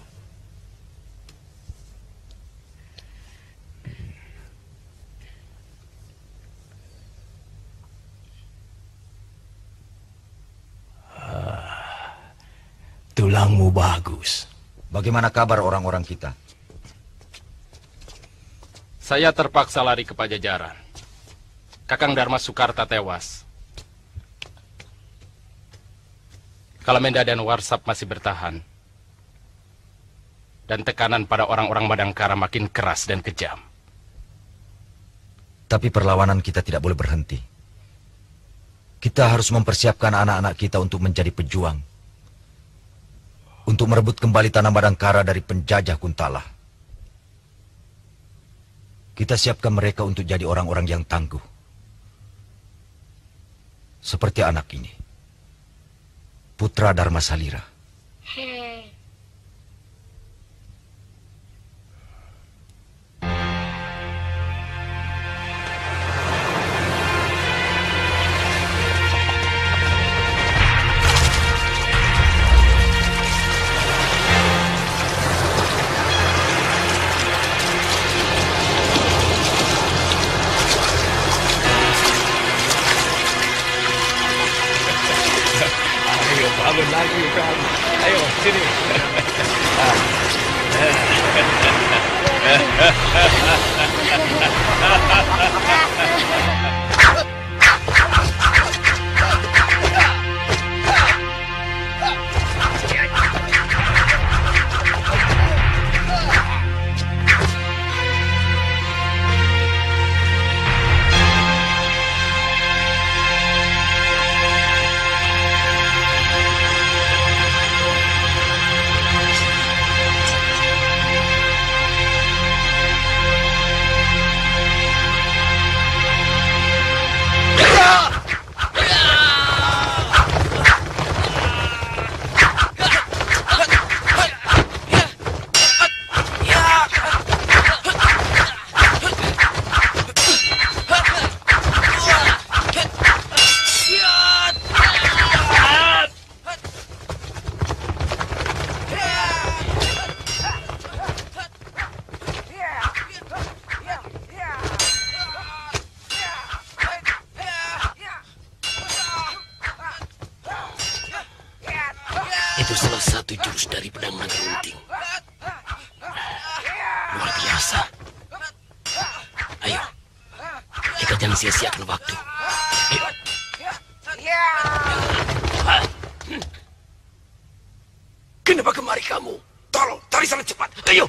Tulangmu bagus. Bagaimana kabar orang-orang kita? Saya terpaksa lari ke Pajajaran. Kakang Dharma Sukarta tewas. Kalamenda dan Warsap masih bertahan. Dan tekanan pada orang-orang Madangkara makin keras dan kejam. Tapi perlawanan kita tidak boleh berhenti. Kita harus mempersiapkan anak-anak kita untuk menjadi pejuang. Untuk merebut kembali tanah Madangkara dari penjajah Kuntala. Kita siapkan mereka untuk jadi orang-orang yang tangguh. Seperti anak ini. Putra Dharma Salira. Bangun lagi, Prabu. Ayo, sini. Itu salah satu jurus dari pedang naga runting. Luar biasa. Ayo, kita jangan sia-siakan waktu. Ayo. Kenapa kemari kamu? Tolong, tarik sana cepat. Ayo.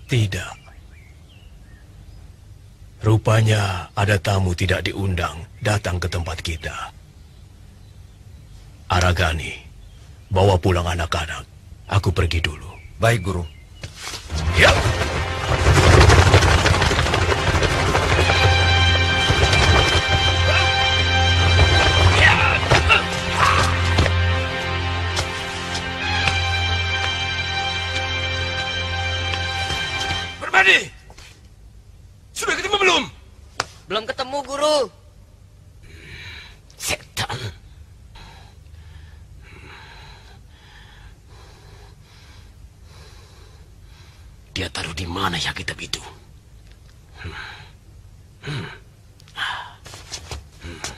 Tidak. Rupanya ada tamu tidak diundang datang ke tempat kita. Aragani, bawa pulang anak-anak. Aku pergi dulu. Baik, Guru. Ya. Permadi! Sudah ketemu belum? Belum ketemu, Guru. Setan. Dia taruh di mana ya kitab itu? Hmm. Hmm. Hmm.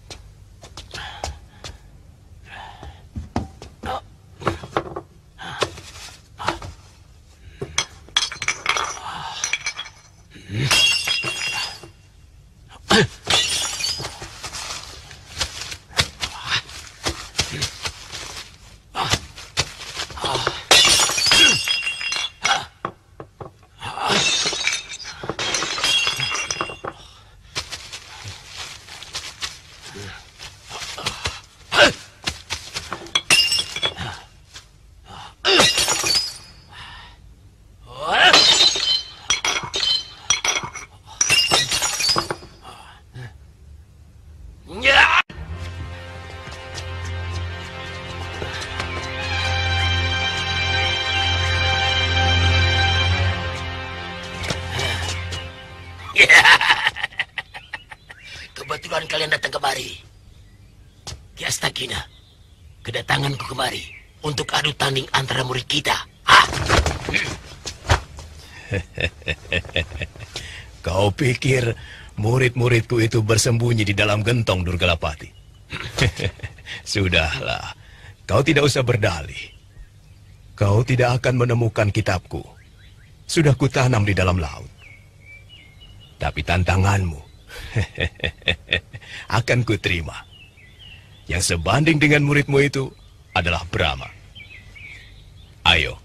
Kebetulan kalian datang kemari. Ki Astagina, kedatanganku kemari untuk adu tanding antara murid kita. Hah? Kau pikir murid-muridku itu bersembunyi di dalam gentong Durgalapati? Sudahlah, kau tidak usah berdalih. Kau tidak akan menemukan kitabku. Sudah kutanam di dalam laut. Tapi tantanganmu akan kuterima. Yang sebanding dengan muridmu itu adalah Brahma. Ayo.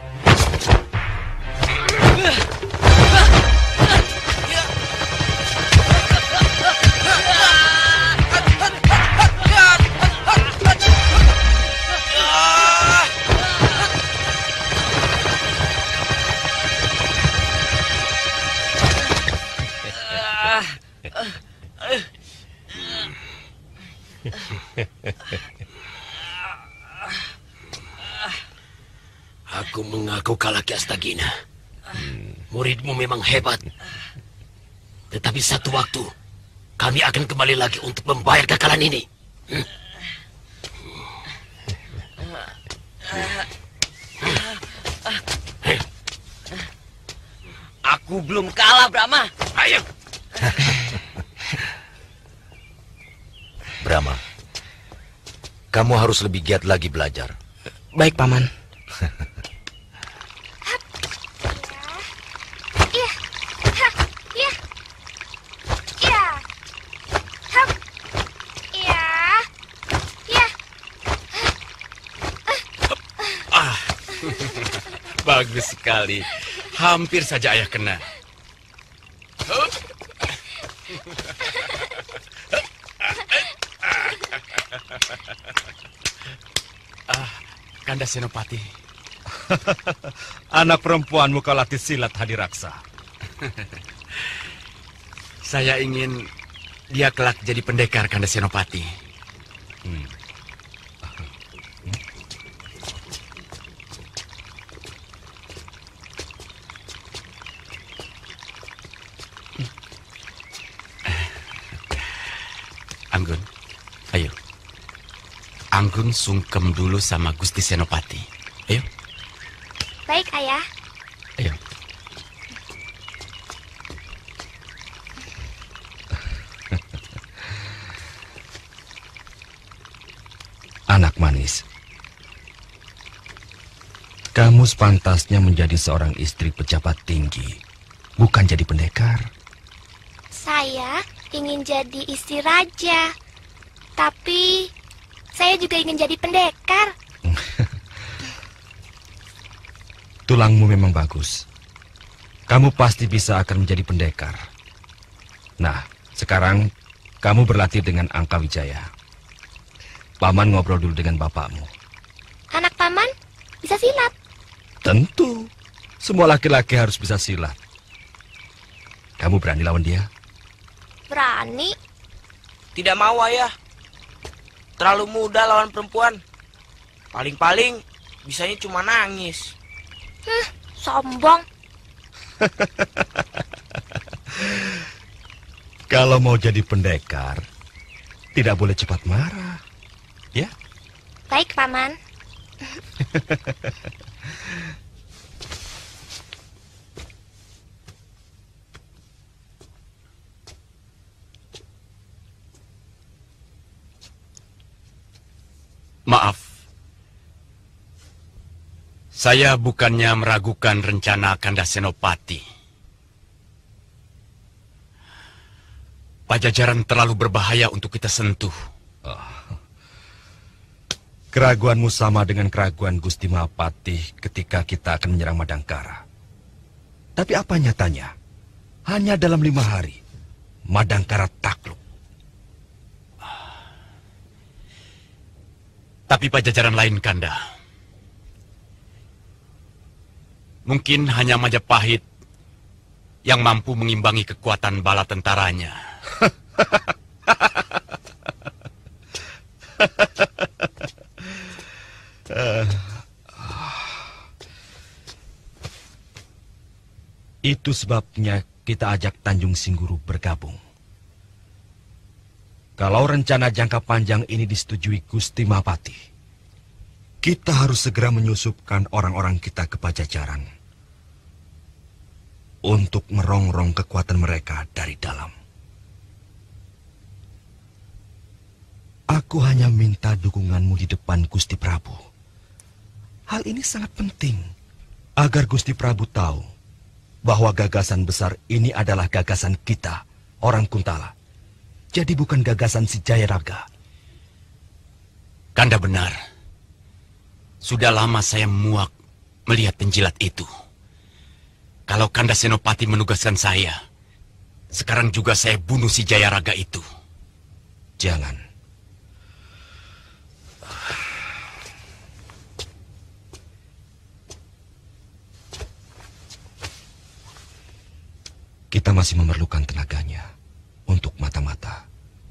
Aku mengaku kalah Ki Astagina. Muridmu memang hebat. Tetapi satu waktu, kami akan kembali lagi untuk membayar kekalahan ini. Hmm. Aku belum kalah, Brahma. Ayo. Brahma, kamu harus lebih giat lagi belajar. Baik, Paman. Bagus sekali. Hampir saja ayah kena. Ah, Kanda Senopati. Anak perempuanmu kau latih silat Hadiraksa. Saya ingin dia kelak jadi pendekar, Kanda Senopati. Hmm. Anggun, ayo. Anggun sungkem dulu sama Gusti Senopati. Ayo. Baik, Ayah. Ayo. Anak manis, kamu sepantasnya menjadi seorang istri pejabat tinggi, bukan jadi pendekar. Saya ingin jadi istri raja, tapi saya juga ingin jadi pendekar. Tulangmu memang bagus. kamu pasti bisa akan menjadi pendekar. Nah, sekarang kamu berlatih dengan Angka Wijaya. Paman ngobrol dulu dengan bapakmu. Anak paman bisa silat? Tentu. Semua laki-laki harus bisa silat. Kamu berani lawan dia? Berani? Tidak mau, Ayah. Terlalu muda lawan perempuan. Paling-paling bisanya cuma nangis. Hah, sombong. Kalau mau jadi pendekar, tidak boleh cepat marah. Ya? Baik, Paman. Maaf. Saya bukannya meragukan rencana Kanda Senopati. Pajajaran terlalu berbahaya untuk kita sentuh. Oh. Keraguanmu sama dengan keraguan Gusti Mahapati ketika kita akan menyerang Madangkara. Tapi apa nyatanya? Hanya dalam lima hari, Madangkara takluk. Tapi Pajajaran lain, Kanda. Mungkin hanya Majapahit yang mampu mengimbangi kekuatan bala tentaranya. uh, itu sebabnya kita ajak Tanjung Singguru bergabung. Kalau rencana jangka panjang ini disetujui Gusti Mahapati, kita harus segera menyusupkan orang-orang kita ke Pajajaran untuk merongrong kekuatan mereka dari dalam. Aku hanya minta dukunganmu di depan Gusti Prabu. Hal ini sangat penting agar Gusti Prabu tahu bahwa gagasan besar ini adalah gagasan kita, orang Kuntala. Jadi bukan gagasan si Jayaraga. Kanda benar. Sudah lama saya muak melihat penjilat itu. Kalau Kanda Senopati menugaskan saya, sekarang juga saya bunuh si Jayaraga itu. Jangan. Kita masih memerlukan tenaganya untuk mata-mata,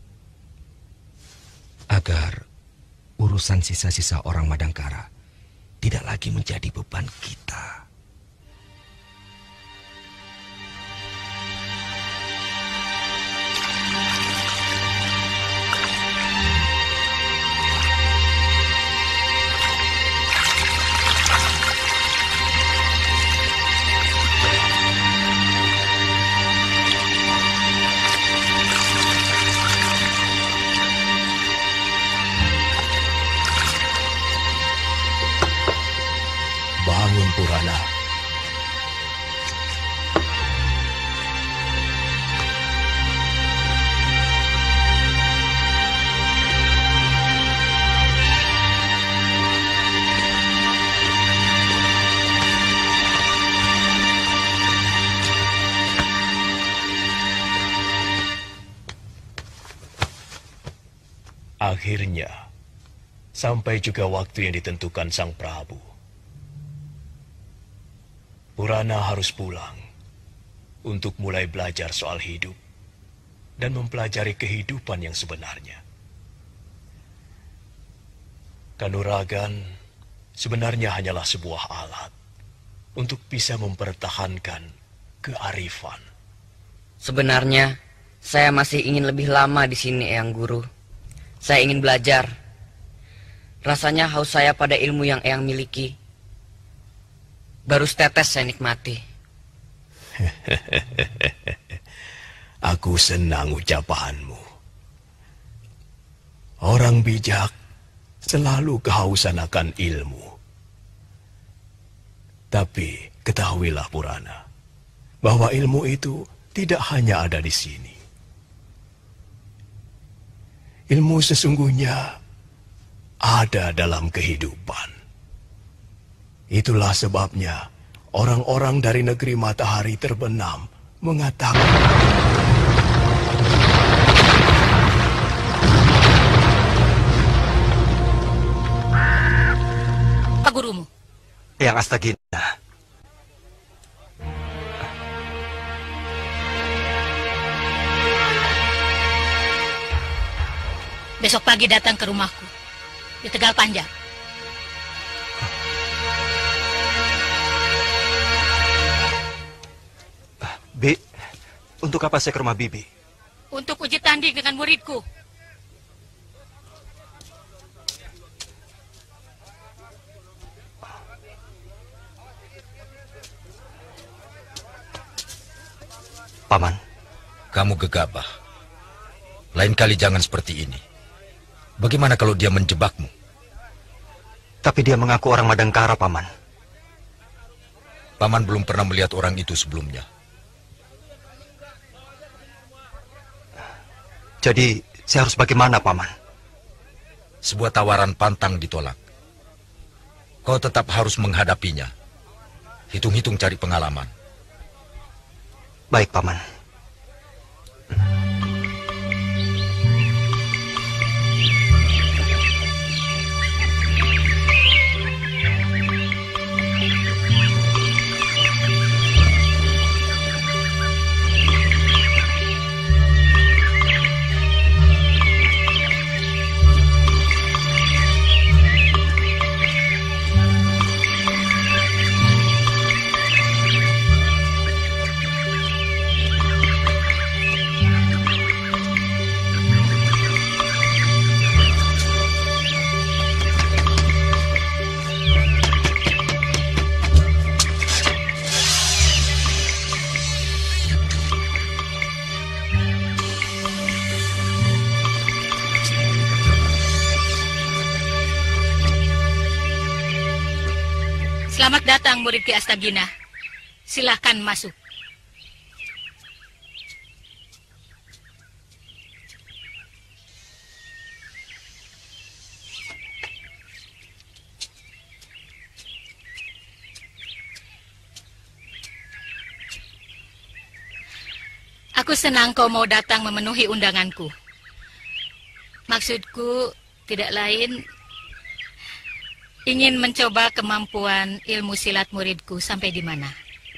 agar urusan sisa-sisa orang Madangkara tidak lagi menjadi beban kita. Bangun, Purana. Akhirnya, sampai juga waktu yang ditentukan Sang Prabu. Purana harus pulang untuk mulai belajar soal hidup dan mempelajari kehidupan yang sebenarnya. Kanuragan sebenarnya hanyalah sebuah alat untuk bisa mempertahankan kearifan. Sebenarnya, saya masih ingin lebih lama di sini, Eyang Guru. Saya ingin belajar. Rasanya haus saya pada ilmu yang Eyang miliki. Baru setetes saya nikmati. Aku senang ucapanmu. Orang bijak selalu kehausan akan ilmu. Tapi ketahuilah Purana, bahwa ilmu itu tidak hanya ada di sini. Ilmu sesungguhnya ada dalam kehidupan. Itulah sebabnya orang-orang dari negeri matahari terbenam mengatakan... Pak gurumu? Yang Astagina. Besok pagi datang ke rumahku di Tegal Panjang. Bi, untuk apa saya ke rumah Bibi? Untuk uji tanding dengan muridku. Paman. Kamu gegabah. Lain kali jangan seperti ini. Bagaimana kalau dia menjebakmu? Tapi dia mengaku orang Madangkara, Paman. Paman belum pernah melihat orang itu sebelumnya. Jadi, saya harus bagaimana, Paman? Sebuah tawaran pantang ditolak. Kau tetap harus menghadapinya. Hitung-hitung cari pengalaman. Baik, Paman. Selamat datang murid Ki Astagina. Silahkan masuk. Aku senang kau mau datang memenuhi undanganku. Maksudku tidak lain ingin mencoba kemampuan ilmu silat muridku sampai di mana.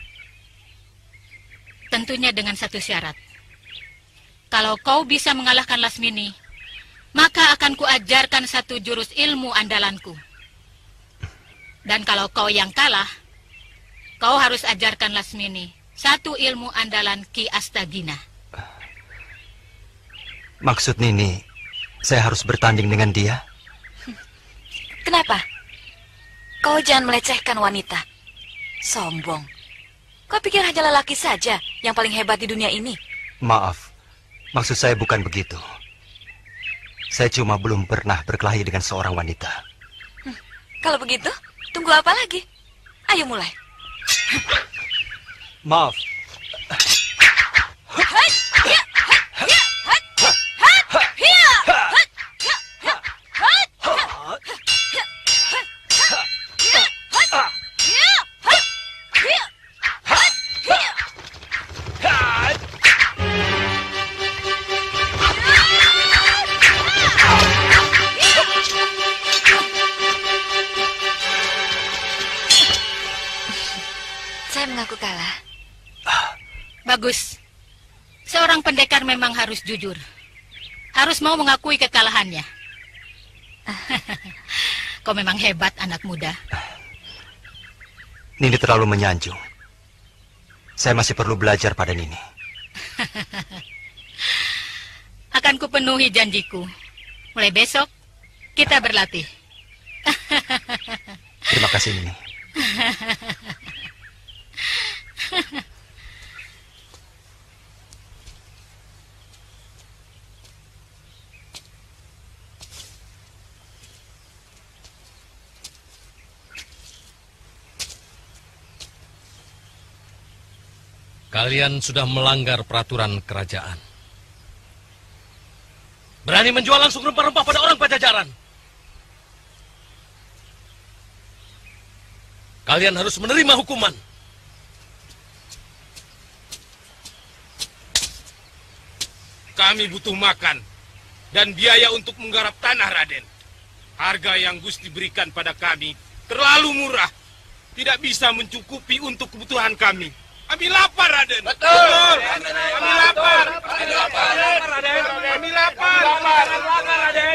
Tentunya dengan satu syarat. Kalau kau bisa mengalahkan Lasmini, maka akan kuajarkan satu jurus ilmu andalanku. Dan kalau kau yang kalah, kau harus ajarkan Lasmini satu ilmu andalan Ki Astagina. Maksud Nini, saya harus bertanding dengan dia? Kenapa? Kau jangan melecehkan wanita. Sombong. Kau pikir hanya lelaki saja yang paling hebat di dunia ini? Maaf, maksud saya bukan begitu. Saya cuma belum pernah berkelahi dengan seorang wanita. Hmm, kalau begitu, tunggu apa lagi? Ayo mulai. Maaf. Bagus. Seorang pendekar memang harus jujur. Harus mau mengakui kekalahannya. Kau memang hebat, anak muda. Nini terlalu menyanjung. Saya masih perlu belajar pada Nini. Akan kupenuhi janjiku. Mulai besok, kita berlatih. Terima kasih, Nini. Kalian sudah melanggar peraturan kerajaan. Berani menjual langsung rempah-rempah pada orang Pajajaran. Kalian harus menerima hukuman. Kami butuh makan dan biaya untuk menggarap tanah, Raden. Harga yang Gusti berikan pada kami terlalu murah. Tidak bisa mencukupi untuk kebutuhan kami. Kami lapar, Raden. Betul. Kami lapar. Kami lapar, Raden. Kami lapar. Lapar, Raden.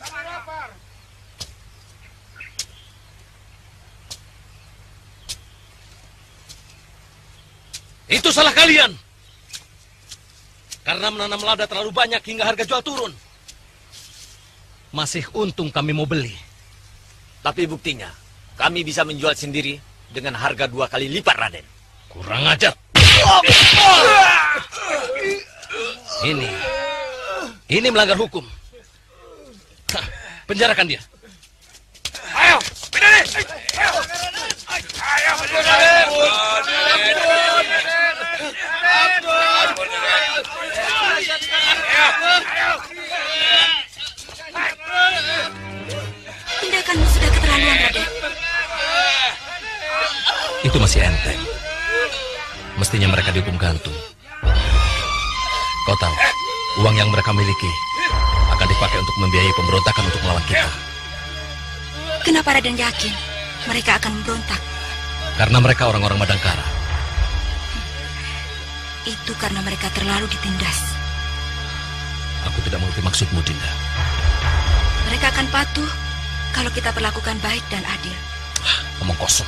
Itu salah kalian. Karena menanam lada terlalu banyak hingga harga jual turun. Masih untung kami mau beli. Tapi buktinya, kami bisa menjual sendiri dengan harga dua kali lipat, Raden. Kurang ajar. Ini, ini melanggar hukum. Hah, penjarakan dia. Ayo, Raden. Ayo, ayo, Raden. Tindakanmu sudah keterlaluan, Raden. Itu masih enteng. Mestinya mereka dihukum gantung. Kau tahu, uang yang mereka miliki akan dipakai untuk membiayai pemberontakan untuk melawan kita. Kenapa Raden yakin mereka akan memberontak? Karena mereka orang-orang Madangkara. Itu karena mereka terlalu ditindas. Aku tidak mengerti maksudmu, Dinda. Mereka akan patuh kalau kita perlakukan baik dan adil. Omong kosong.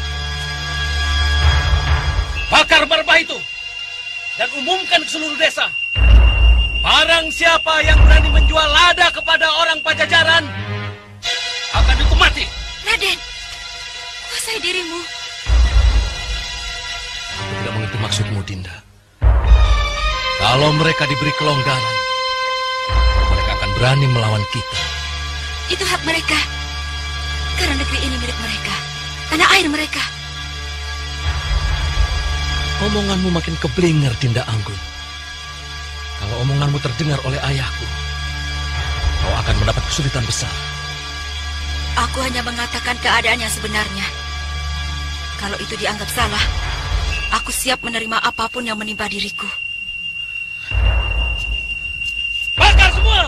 Bakar barbah itu dan umumkan ke seluruh desa. Barang siapa yang berani menjual lada kepada orang Pajajaran akan dihukum mati. Raden, kuasai dirimu. Aku tidak mengerti maksudmu, Dinda. Kalau mereka diberi kelonggaran, mereka akan berani melawan kita. Itu hak mereka. Karena negeri ini milik mereka. Tanah air mereka. Omonganmu makin keblinger, Dinda Anggun. Kalau omonganmu terdengar oleh ayahku, kau akan mendapat kesulitan besar. Aku hanya mengatakan keadaan yang sebenarnya. Kalau itu dianggap salah, aku siap menerima apapun yang menimpa diriku. Bakar semua!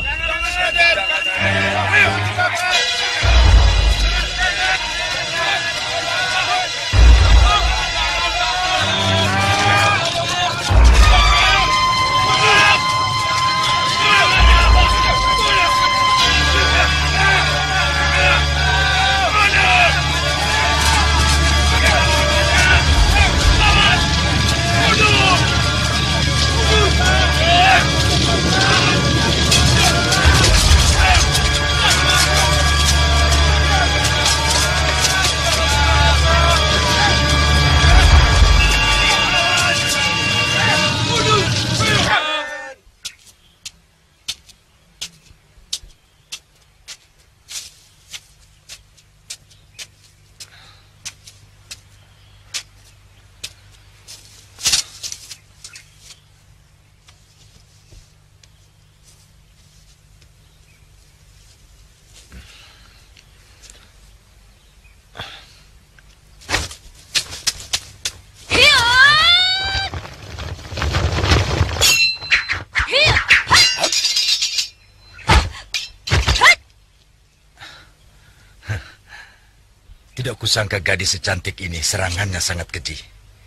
Tidak kusangka gadis secantik ini serangannya sangat keji.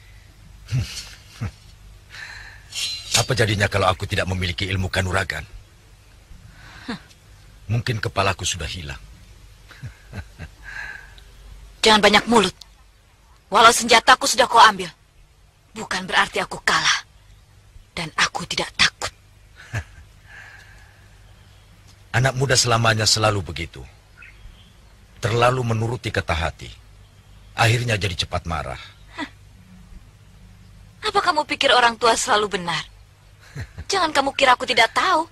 Apa jadinya kalau aku tidak memiliki ilmu kanuragan? Mungkin kepalaku sudah hilang. Jangan banyak mulut. Walau senjataku sudah kau ambil, bukan berarti aku kalah. Dan aku tidak takut. Anak muda selamanya selalu begitu. Terlalu menuruti kata hati. Akhirnya jadi cepat marah. Apa kamu pikir orang tua selalu benar? Jangan kamu kira aku tidak tahu.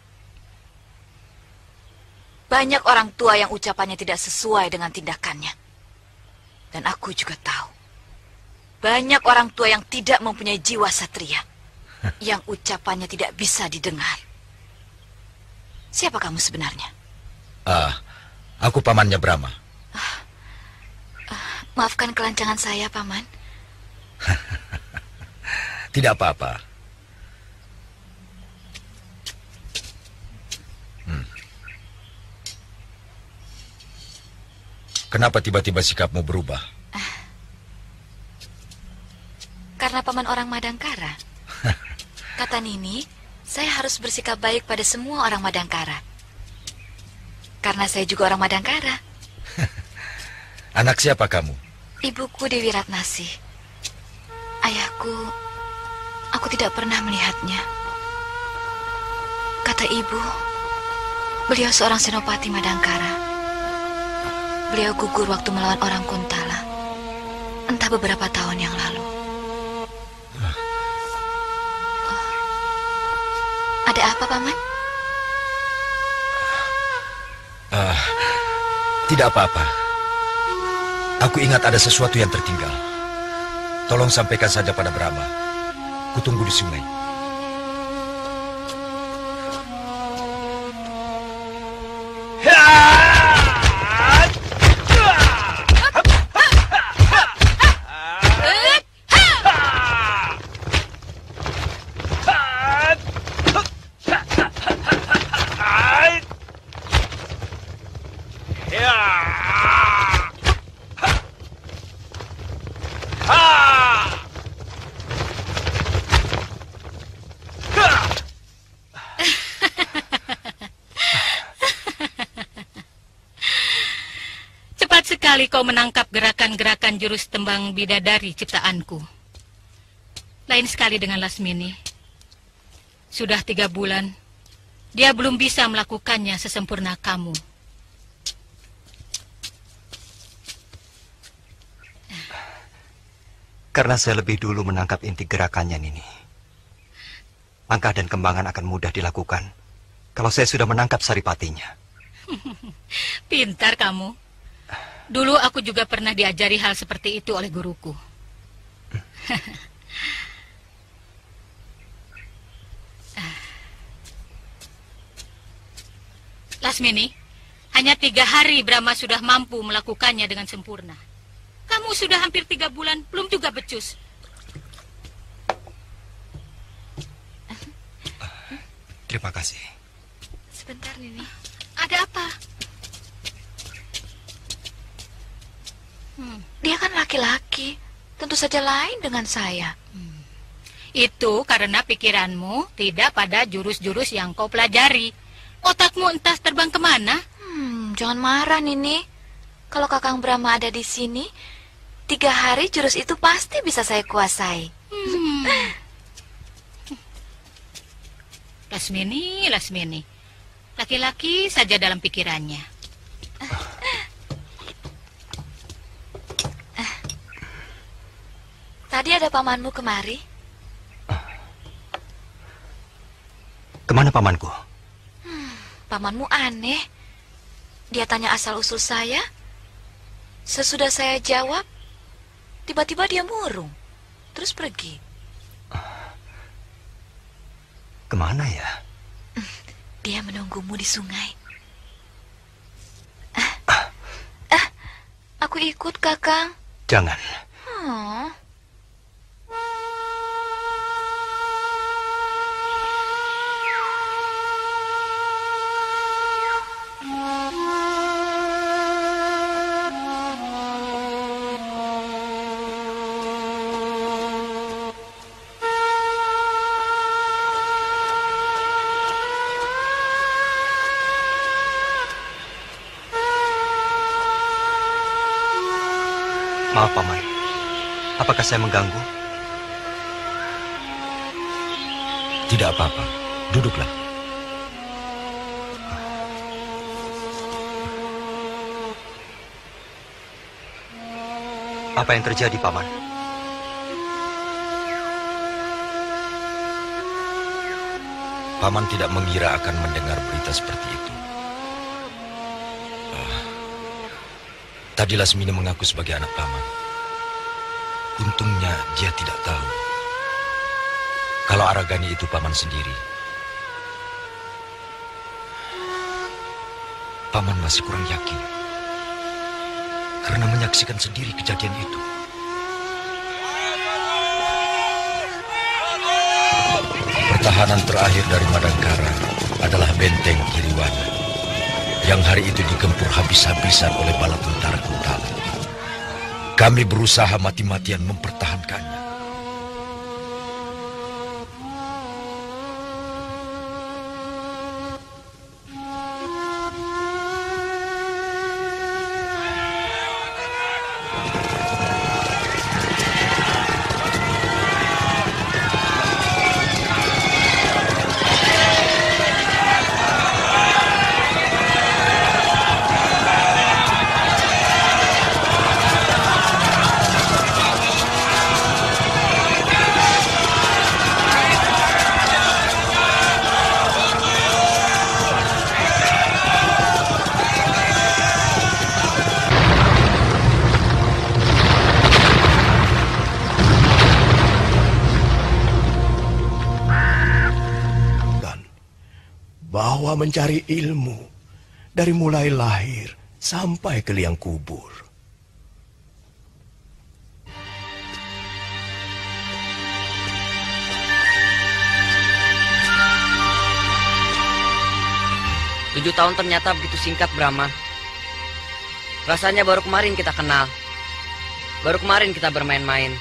Banyak orang tua yang ucapannya tidak sesuai dengan tindakannya. Dan aku juga tahu. Banyak orang tua yang tidak mempunyai jiwa satria. Yang ucapannya tidak bisa didengar. Siapa kamu sebenarnya? Ah, aku pamannya Brahma. Maafkan kelancangan saya, Paman. Tidak apa-apa. Kenapa tiba-tiba sikapmu berubah? Karena paman orang Madangkara. Kata Nini, saya harus bersikap baik pada semua orang Madangkara. Karena saya juga orang Madangkara. Anak siapa kamu? Ibuku Dewi Ratnasih. Ayahku, aku tidak pernah melihatnya. Kata ibu, beliau seorang senopati Madangkara. Beliau gugur waktu melawan orang Kuntala. Entah beberapa tahun yang lalu. Oh. Ada apa, Paman? Uh, tidak apa-apa. Aku ingat ada sesuatu yang tertinggal. Tolong sampaikan saja pada Brahma. Kutunggu di sungai. Kali kau menangkap gerakan-gerakan jurus tembang bidadari ciptaanku. Lain sekali dengan Lasmini. Sudah tiga bulan, dia belum bisa melakukannya sesempurna kamu. Karena saya lebih dulu menangkap inti gerakannya, Nini. Langkah dan kembangan akan mudah dilakukan kalau saya sudah menangkap saripatinya. Pintar kamu. Dulu aku juga pernah diajari hal seperti itu oleh guruku. Lasmini, hanya tiga hari Brahma sudah mampu melakukannya dengan sempurna. Kamu sudah hampir tiga bulan, belum juga becus. Terima kasih. Sebentar, Nini. Ada apa? Hmm. Dia kan laki-laki, tentu saja lain dengan saya. Hmm. Itu karena pikiranmu tidak pada jurus-jurus yang kau pelajari. Otakmu entah terbang kemana. Hmm, jangan marah, Nini. Kalau Kakang Brahma ada di sini, tiga hari jurus itu pasti bisa saya kuasai. Hmm. Lasmini, Lasmini. Laki-laki saja dalam pikirannya. Tadi ada pamanmu kemari. Kemana pamanku? Hmm, pamanmu aneh. Dia tanya asal-usul saya. Sesudah saya jawab, tiba-tiba dia murung. Terus pergi. Kemana ya? Dia menunggumu di sungai. Ah, ah, aku ikut, Kakang. Jangan. Hmm. Maaf, Paman. Apakah saya mengganggu? Tidak apa-apa. Duduklah. Apa yang terjadi, Paman? Paman tidak mengira akan mendengar berita seperti itu. Uh, tadi Lasmini mengaku sebagai anak Paman. Untungnya dia tidak tahu kalau Aragani itu Paman sendiri. Paman masih kurang yakin karena menyaksikan sendiri kejadian itu. Pertahanan terakhir dari Madangkara adalah benteng Giriwana yang hari itu digempur habis-habisan oleh bala tentara Kuntala. Kami berusaha mati-matian mempertahankannya. Bahwa mencari ilmu dari mulai lahir sampai ke liang kubur. Tujuh tahun ternyata begitu singkat, Brahma. Rasanya baru kemarin kita kenal. Baru kemarin kita bermain-main.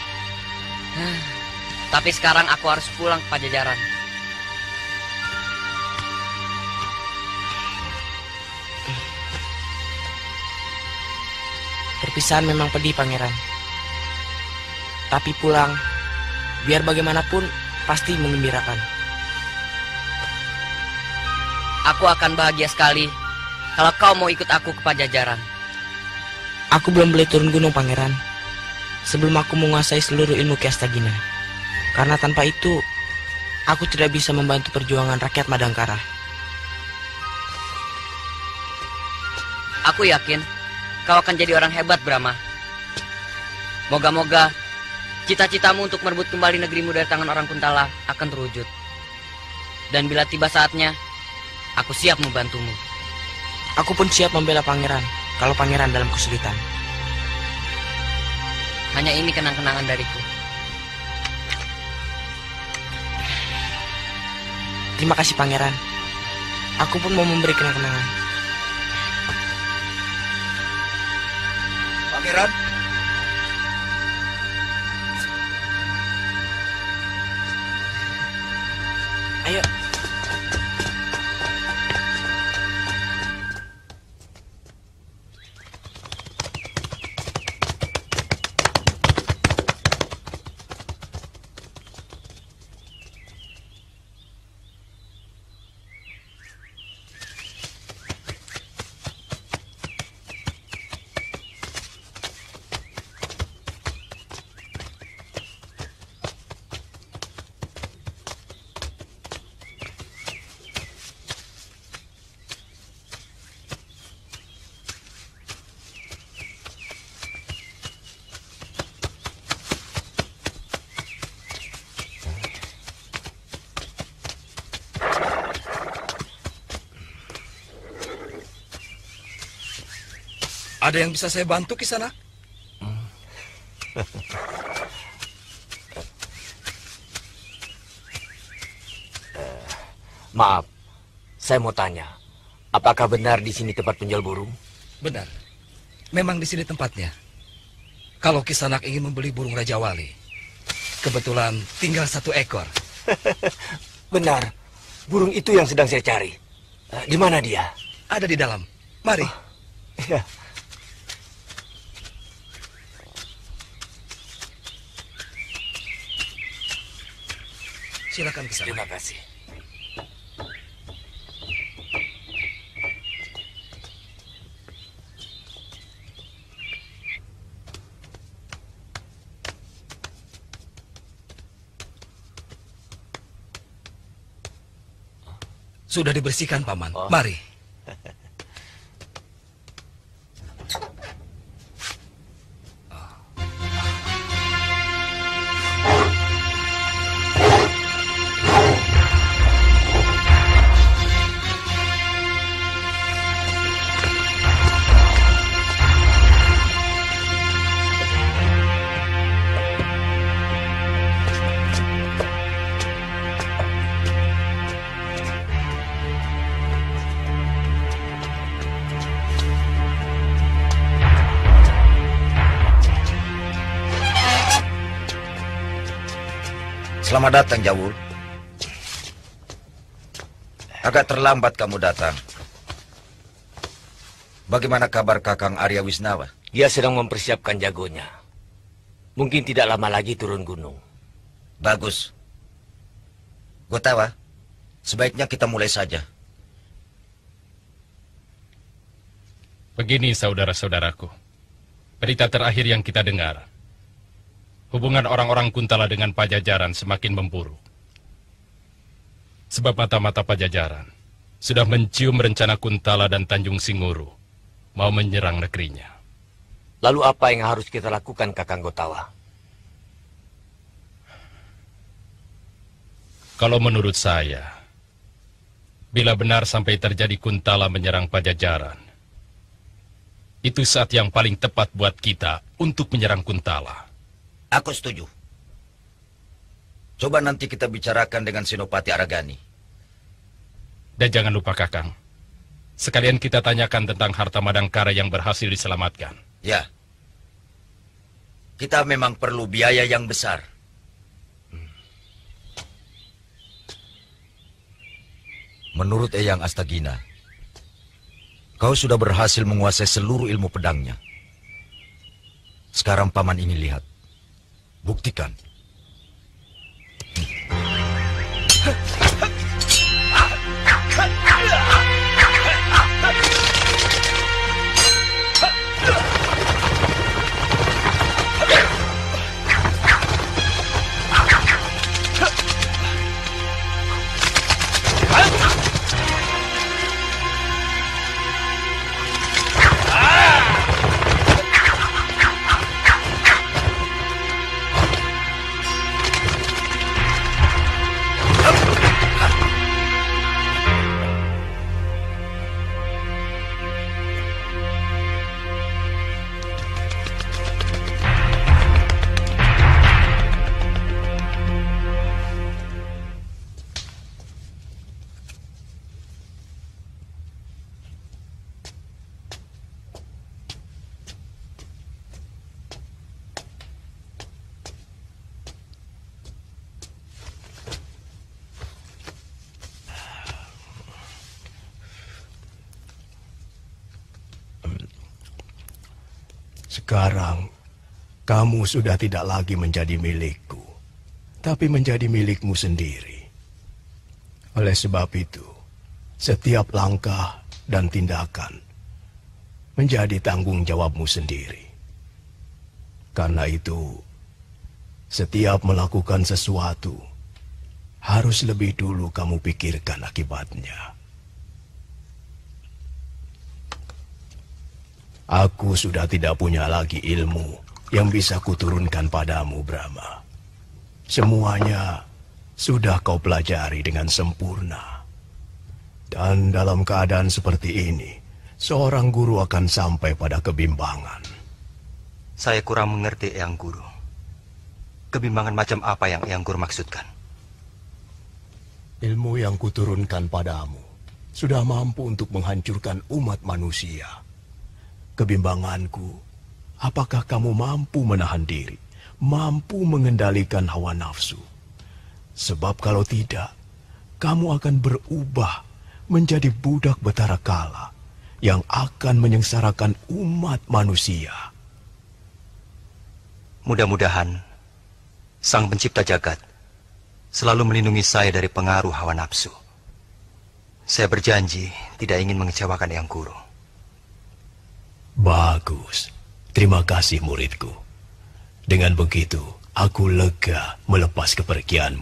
Tapi sekarang aku harus pulang ke Pajajaran. Perpisahan memang pedih, Pangeran. Tapi pulang, biar bagaimanapun, pasti menggembirakan. Aku akan bahagia sekali kalau kau mau ikut aku ke Pajajaran. Aku belum boleh turun gunung, Pangeran. Sebelum aku menguasai seluruh ilmu Ki Astagina. Karena tanpa itu, aku tidak bisa membantu perjuangan rakyat Madangkara. Aku yakin kau akan jadi orang hebat, Brahma. Moga-moga cita-citamu untuk merebut kembali negerimu dari tangan orang Kuntala akan terwujud. Dan bila tiba saatnya, aku siap membantumu. Aku pun siap membela Pangeran kalau Pangeran dalam kesulitan. Hanya ini kenang-kenangan dariku. Terima kasih, Pangeran. Aku pun mau memberi kenang-kenangan. Pangeran, ayo. Ada yang bisa saya bantu, Kisanak? Maaf, saya mau tanya, apakah benar di sini tempat penjual burung? Benar, memang di sini tempatnya. Kalau Kisanak ingin membeli burung Raja Wali, kebetulan tinggal satu ekor. Benar, burung itu yang sedang saya cari. Di mana dia? Ada di dalam. Mari. Oh, ya. Silakan Kisanak. Terima kasih. Sudah dibersihkan, Paman. Oh. Mari. Selamat datang, Jawul. Agak terlambat kamu datang. Bagaimana kabar Kakang Arya Wisnawa? Dia sedang mempersiapkan jagonya. Mungkin tidak lama lagi turun gunung. Bagus. Gotawa, sebaiknya kita mulai saja. Begini saudara-saudaraku, berita terakhir yang kita dengar. Hubungan orang-orang Kuntala dengan Pajajaran semakin memburuk. Sebab mata-mata Pajajaran sudah mencium rencana Kuntala dan Tanjung Singuru mau menyerang negerinya. Lalu apa yang harus kita lakukan, Kakang Gotawa? Kalau menurut saya, bila benar sampai terjadi Kuntala menyerang Pajajaran, itu saat yang paling tepat buat kita untuk menyerang Kuntala. Aku setuju. Coba nanti kita bicarakan dengan Senopati Aragani. Dan jangan lupa Kakang, sekalian kita tanyakan tentang harta Madangkara yang berhasil diselamatkan. Ya. Kita memang perlu biaya yang besar. Menurut Eyang Astagina, kau sudah berhasil menguasai seluruh ilmu pedangnya. Sekarang paman ingin lihat. Buktikan. Sekarang, kamu sudah tidak lagi menjadi milikku, tapi menjadi milikmu sendiri. Oleh sebab itu, setiap langkah dan tindakan menjadi tanggung jawabmu sendiri. Karena itu, setiap melakukan sesuatu, harus lebih dulu kamu pikirkan akibatnya. Aku sudah tidak punya lagi ilmu yang bisa kuturunkan padamu, Brahma. Semuanya sudah kau pelajari dengan sempurna. Dan dalam keadaan seperti ini, seorang guru akan sampai pada kebimbangan. Saya kurang mengerti, Eyang Guru. Kebimbangan macam apa yang Eyang Guru maksudkan? Ilmu yang kuturunkan padamu sudah mampu untuk menghancurkan umat manusia. Kebimbanganku, apakah kamu mampu menahan diri, mampu mengendalikan hawa nafsu? Sebab kalau tidak, kamu akan berubah menjadi budak betara kala yang akan menyengsarakan umat manusia. Mudah-mudahan Sang Pencipta Jagat selalu melindungi saya dari pengaruh hawa nafsu. Saya berjanji tidak ingin mengecewakan Eyang Guru. Bagus. Terima kasih, muridku. Dengan begitu, aku lega melepas kepergianmu.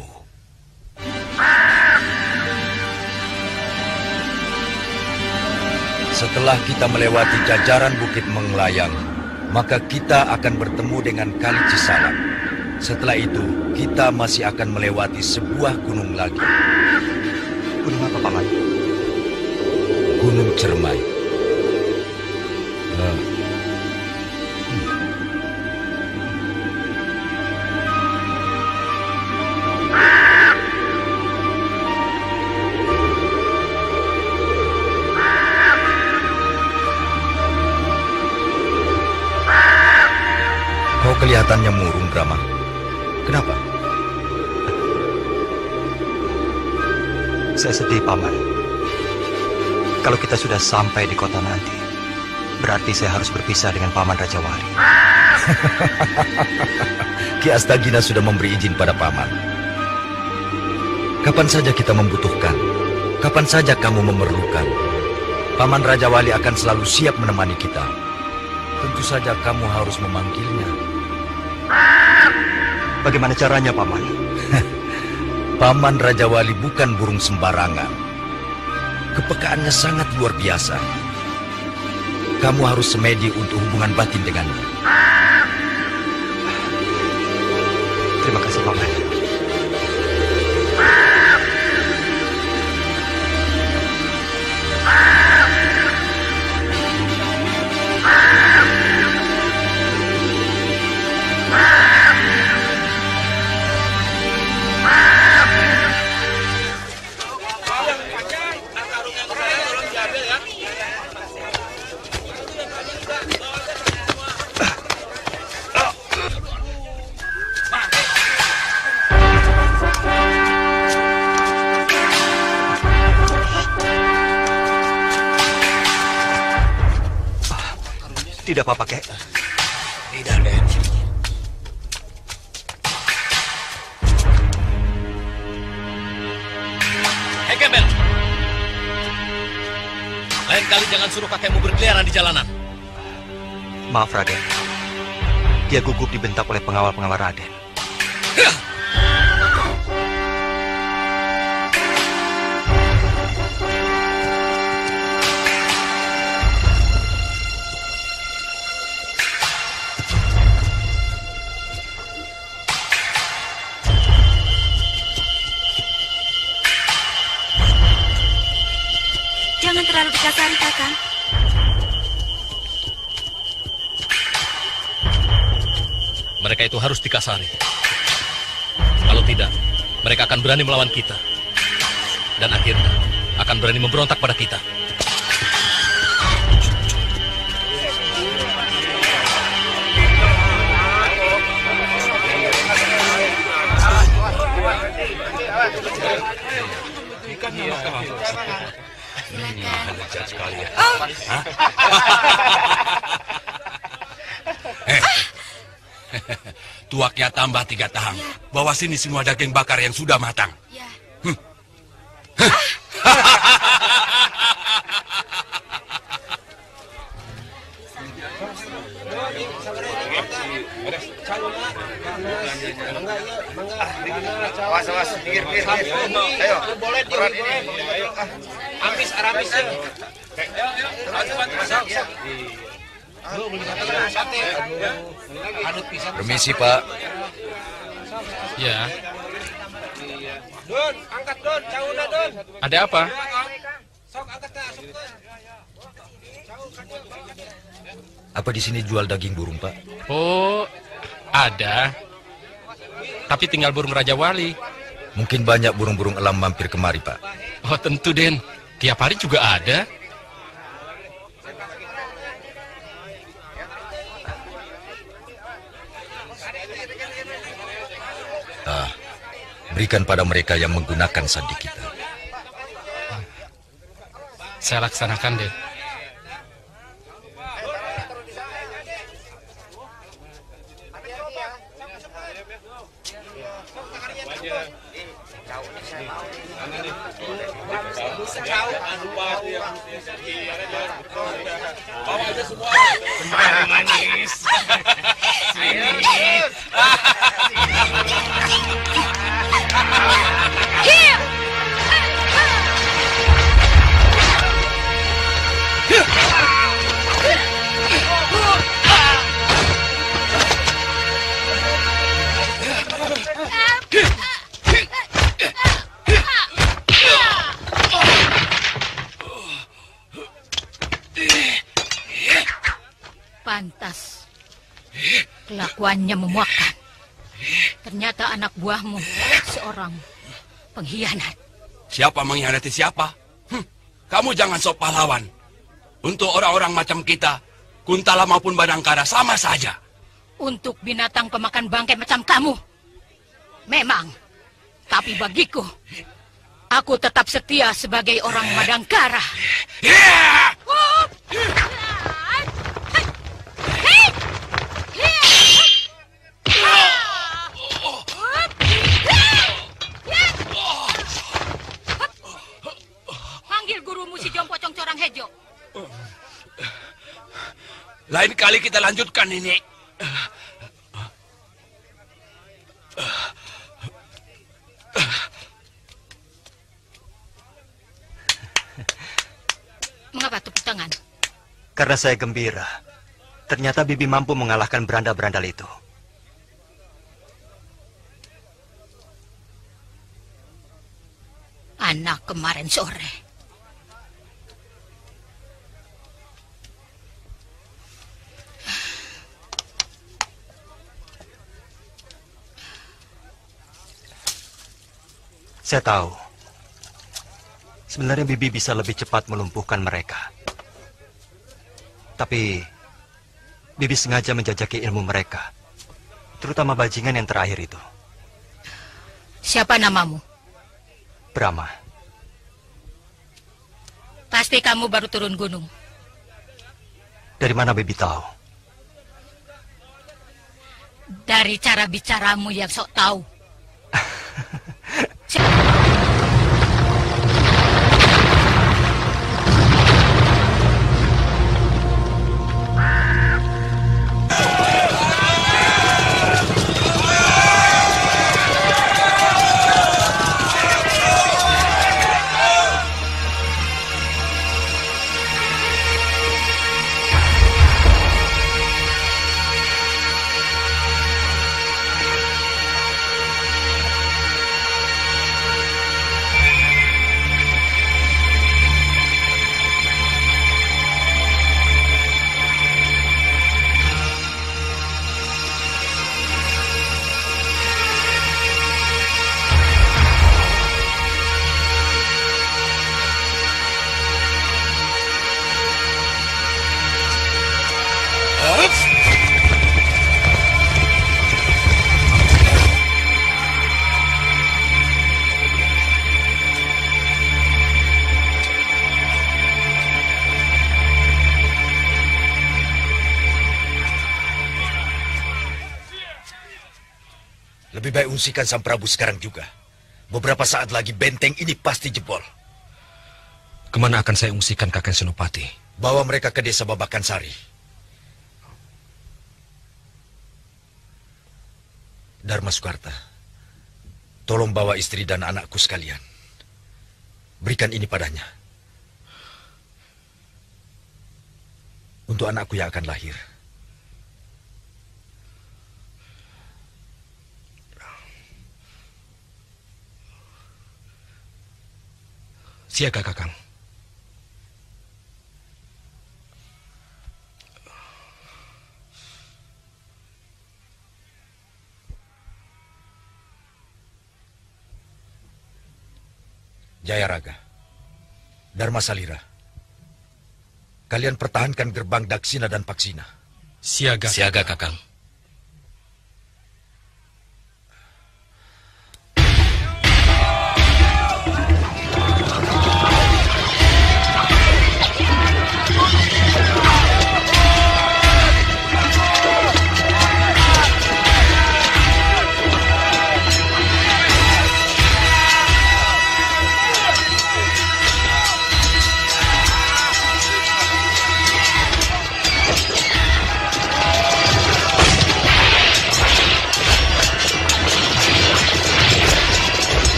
Setelah kita melewati jajaran Bukit Menglayang, maka kita akan bertemu dengan Kali Cisalak. Setelah itu, kita masih akan melewati sebuah gunung lagi. Gunung apa, Paman? Gunung Cermai. Nah. Kau kelihatannya murung, Brahma. Kenapa? saya sedih, Paman. Kalau kita sudah sampai di kota nanti, berarti saya harus berpisah dengan Paman Raja Wali. Ki Astagina sudah memberi izin pada Paman. Kapan saja kita membutuhkan, kapan saja kamu memerlukan, Paman Raja Wali akan selalu siap menemani kita. Tentu saja kamu harus memanggilnya. Bagaimana caranya, Paman? Paman Raja Wali bukan burung sembarangan. Kepekaannya sangat luar biasa. Kamu harus semedi untuk hubungan batin dengannya. Terima kasih, Paman. Tidak apa-apa, Kek. Tidak, Den. Hei, Gembel. Lain kali jangan suruh kakekmu berkeliaran di jalanan. Maaf, Raden. Dia gugup dibentak oleh pengawal-pengawal Raden. Jangan terlalu dikasari, Kakang. Mereka itu harus dikasari. Kalau tidak, mereka akan berani melawan kita. Dan akhirnya akan berani memberontak pada kita. Oh. Eh, tuaknya tambah tiga tahang. Bawa sini semua daging bakar yang sudah matang. Hmm. Awas, awas, pinggir, pinggir. Ayo, boleh, berat ini. Ayo, amis, aramis. Ayo, masuk, ya. Permisi, Pak. Ya. Don, angkat Don, cauna Don. Ada apa? Sok angkat dah, sok Don. Apa di sini jual daging burung, Pak? Oh, ada. Tapi tinggal burung Raja Wali. Mungkin banyak burung-burung elam mampir kemari, Pak. Oh, tentu, Den. Tiap hari juga ada. Ah, berikan pada mereka yang menggunakan sandi kita. Saya laksanakan, Den. Kembali manis. Pantas. Kelakuannya memuakkan. Ternyata anak buahmu seorang pengkhianat. Siapa mengkhianati siapa? Hm, kamu jangan sok pahlawan. Untuk orang-orang macam kita, Kuntala maupun Badangkara sama saja. Untuk binatang pemakan bangkai macam kamu. Memang. Tapi bagiku, Aku tetap setia sebagai orang Madangkara. Panggil gurumu si Jompo Congcorang Hejo. Lain kali kita lanjutkan ini. Mengapa tepuk tangan? Karena saya gembira. Ternyata Bibi mampu mengalahkan berandal-berandal itu. Anak kemarin sore. Saya tahu. Sebenarnya Bibi bisa lebih cepat melumpuhkan mereka. Tapi Bibi sengaja menjajaki ilmu mereka. Terutama bajingan yang terakhir itu. Siapa namamu? Brahma. Pasti kamu baru turun gunung. Dari mana Bibi tahu? Dari cara bicaramu yang sok tahu. Lebih baik ungsikan Sang Prabu sekarang juga. Beberapa saat lagi benteng ini pasti jebol. Kemana akan saya ungsikan Kakek Senopati? Bawa mereka ke desa Babakan Sari. Dharma Sukarta, tolong bawa istri dan anakku sekalian. Berikan ini padanya. Untuk anakku yang akan lahir. Siaga, Kakang. Jayaraga, Dharma Salira, kalian pertahankan gerbang Daksina dan Paksina. Siaga. Siaga, Kakang.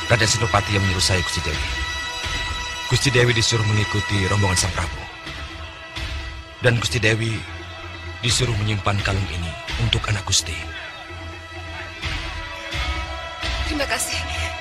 Raden Senopati yang menyuruh saya, Gusti Dewi. Gusti Dewi disuruh mengikuti rombongan Sang Prabu. Dan Gusti Dewi disuruh menyimpan kalung ini untuk anak Gusti. Terima kasih.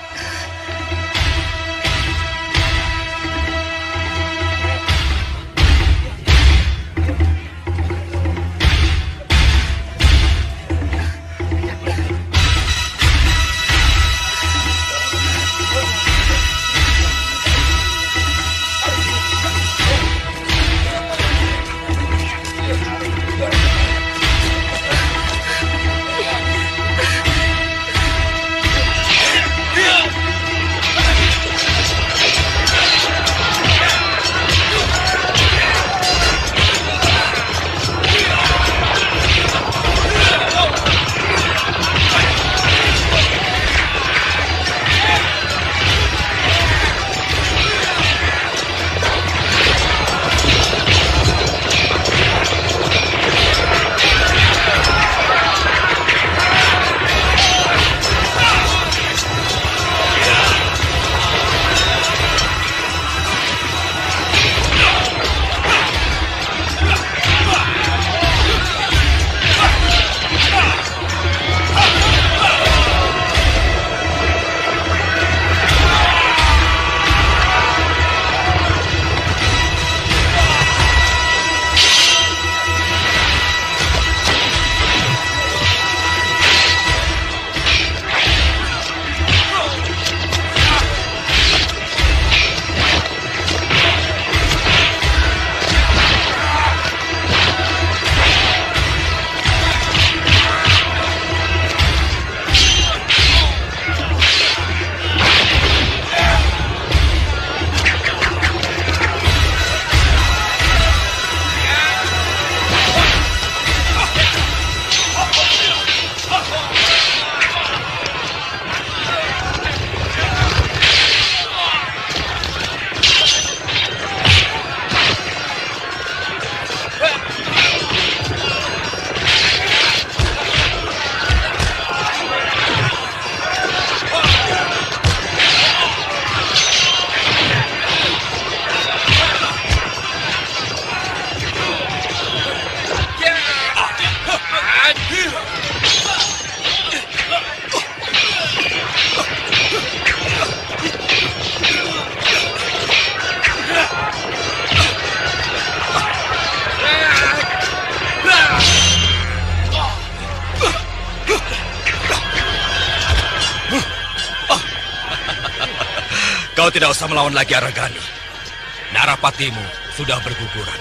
Kau tidak usah melawan lagi Aragani. Narapatimu sudah berguguran.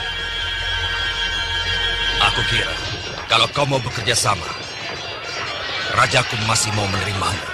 Aku kira kalau kau mau bekerja sama, Rajaku masih mau menerimamu.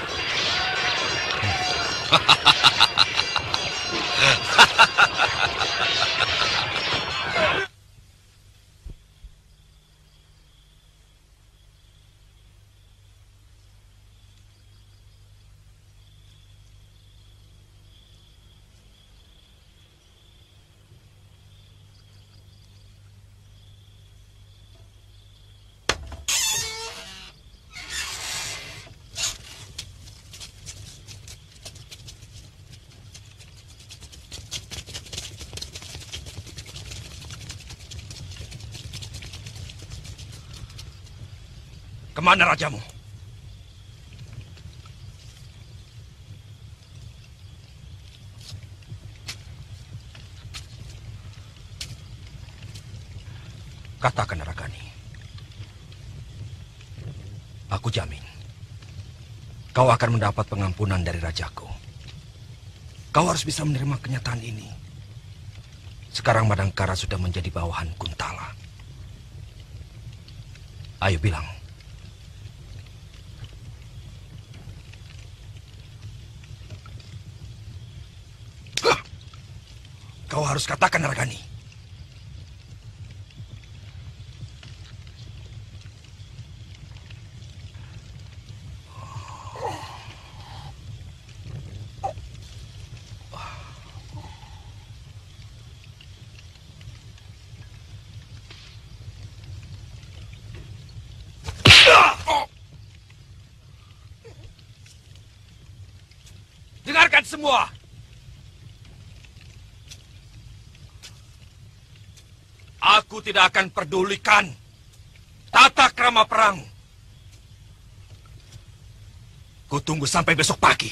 Kemana rajamu? Katakan Aragani. Aku jamin kau akan mendapat pengampunan dari rajaku. Kau harus bisa menerima kenyataan ini. Sekarang Madangkara sudah menjadi bawahan Kuntala. Ayo bilang. Kau harus katakan, Aragani. kalian semua. Aku tidak akan pedulikan tata krama perang. Kutunggu sampai besok pagi.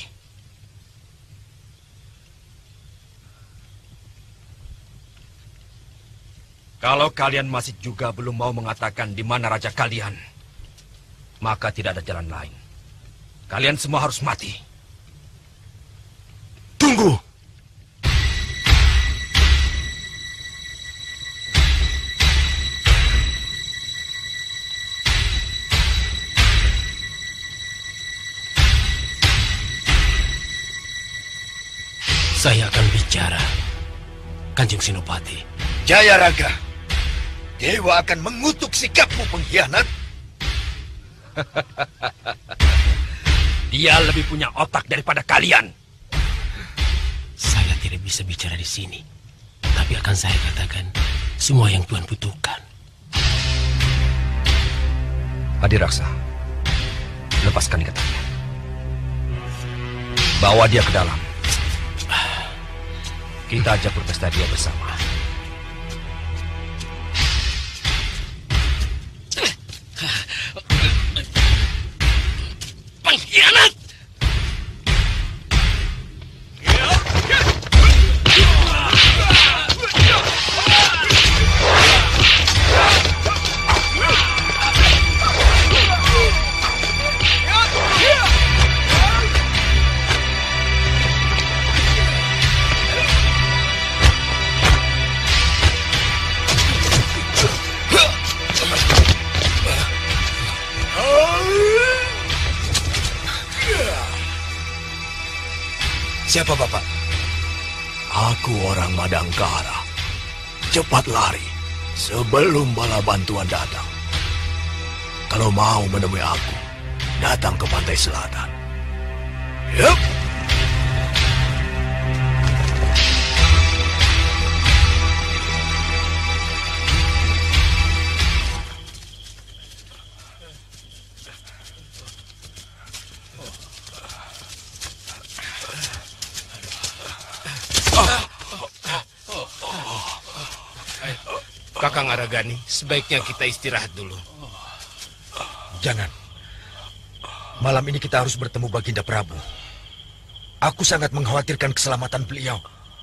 Kalau kalian masih juga belum mau mengatakan di mana raja kalian, maka tidak ada jalan lain. Kalian semua harus mati. Tunggu! Saya akan bicara, Kanjeng Senopati. Jayaraga, Dewa akan mengutuk sikapmu pengkhianat. Dia lebih punya otak daripada kalian. Saya tidak bisa bicara di sini, tapi akan saya katakan semua yang Tuhan butuhkan. Adiraksa, lepaskan ikatnya. Bawa dia ke dalam. Kita ajak berpesta dia bersama. Pengkhianat! Siapa Bapak? Aku orang Madangkara. Cepat lari sebelum bala bantuan datang. Kalau mau menemui aku, datang ke pantai selatan. Yup. Kakang Aragani, sebaiknya kita istirahat dulu. Jangan. Malam ini kita harus bertemu Baginda Prabu. Aku sangat mengkhawatirkan keselamatan beliau.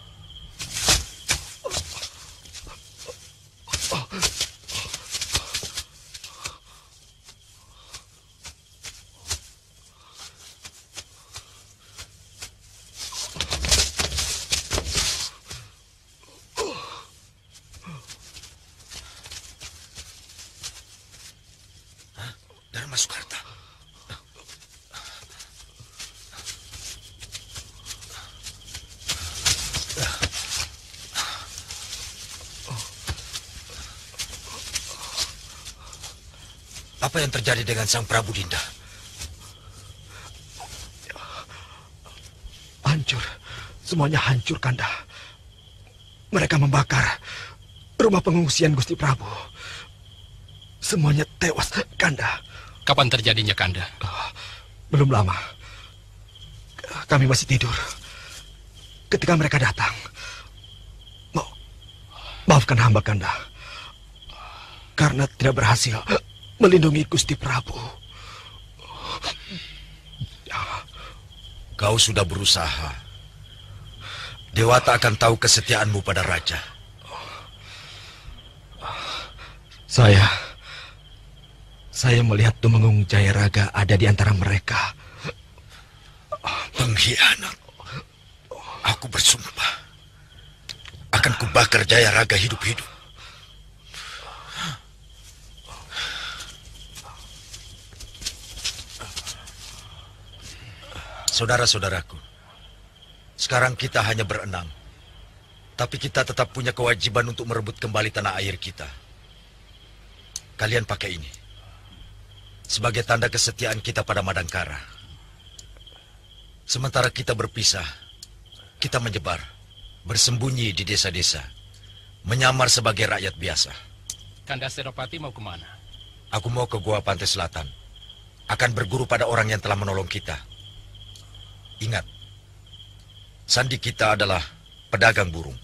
Apa yang terjadi dengan Sang Prabu Dinda? Hancur. Semuanya hancur, Kanda. Mereka membakar rumah pengungsian Gusti Prabu. Semuanya tewas, Kanda. Kapan terjadinya, Kanda? Belum lama. Kami masih tidur. Ketika mereka datang. Ma maafkan hamba, Kanda. Karena tidak berhasil melindungi Gusti Prabu. Kau sudah berusaha. Dewata akan tahu kesetiaanmu pada raja. Saya... Saya melihat Tumenggung Jayaraga ada di antara mereka. Pengkhianat. Aku bersumpah. Akan kubakar Jayaraga hidup-hidup. Saudara-saudaraku, sekarang kita hanya berenang. Tapi kita tetap punya kewajiban untuk merebut kembali tanah air kita. Kalian pakai ini sebagai tanda kesetiaan kita pada Madangkara. Sementara kita berpisah, kita menyebar, bersembunyi di desa-desa, menyamar sebagai rakyat biasa. Kanda Senopati mau kemana? Aku mau ke Gua Pantai Selatan. Akan berguru pada orang yang telah menolong kita. Ingat, Sandi kita adalah pedagang burung.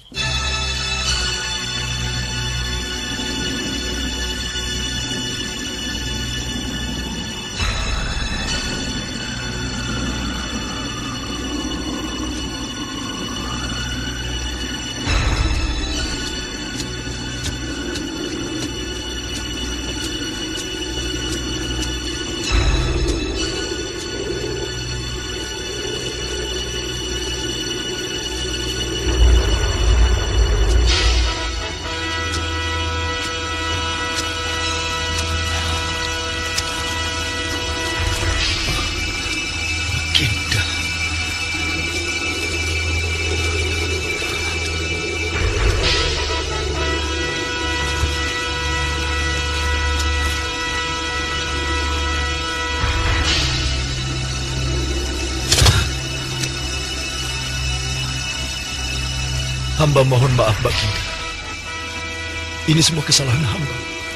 Hamba mohon maaf, Baginda. Ini semua kesalahan hamba.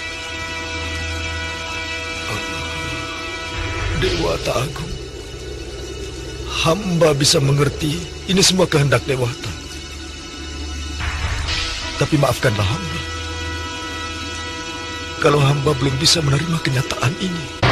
Dewata Agung, hamba bisa mengerti ini semua kehendak Dewata. Tapi maafkanlah hamba kalau hamba belum bisa menerima kenyataan ini.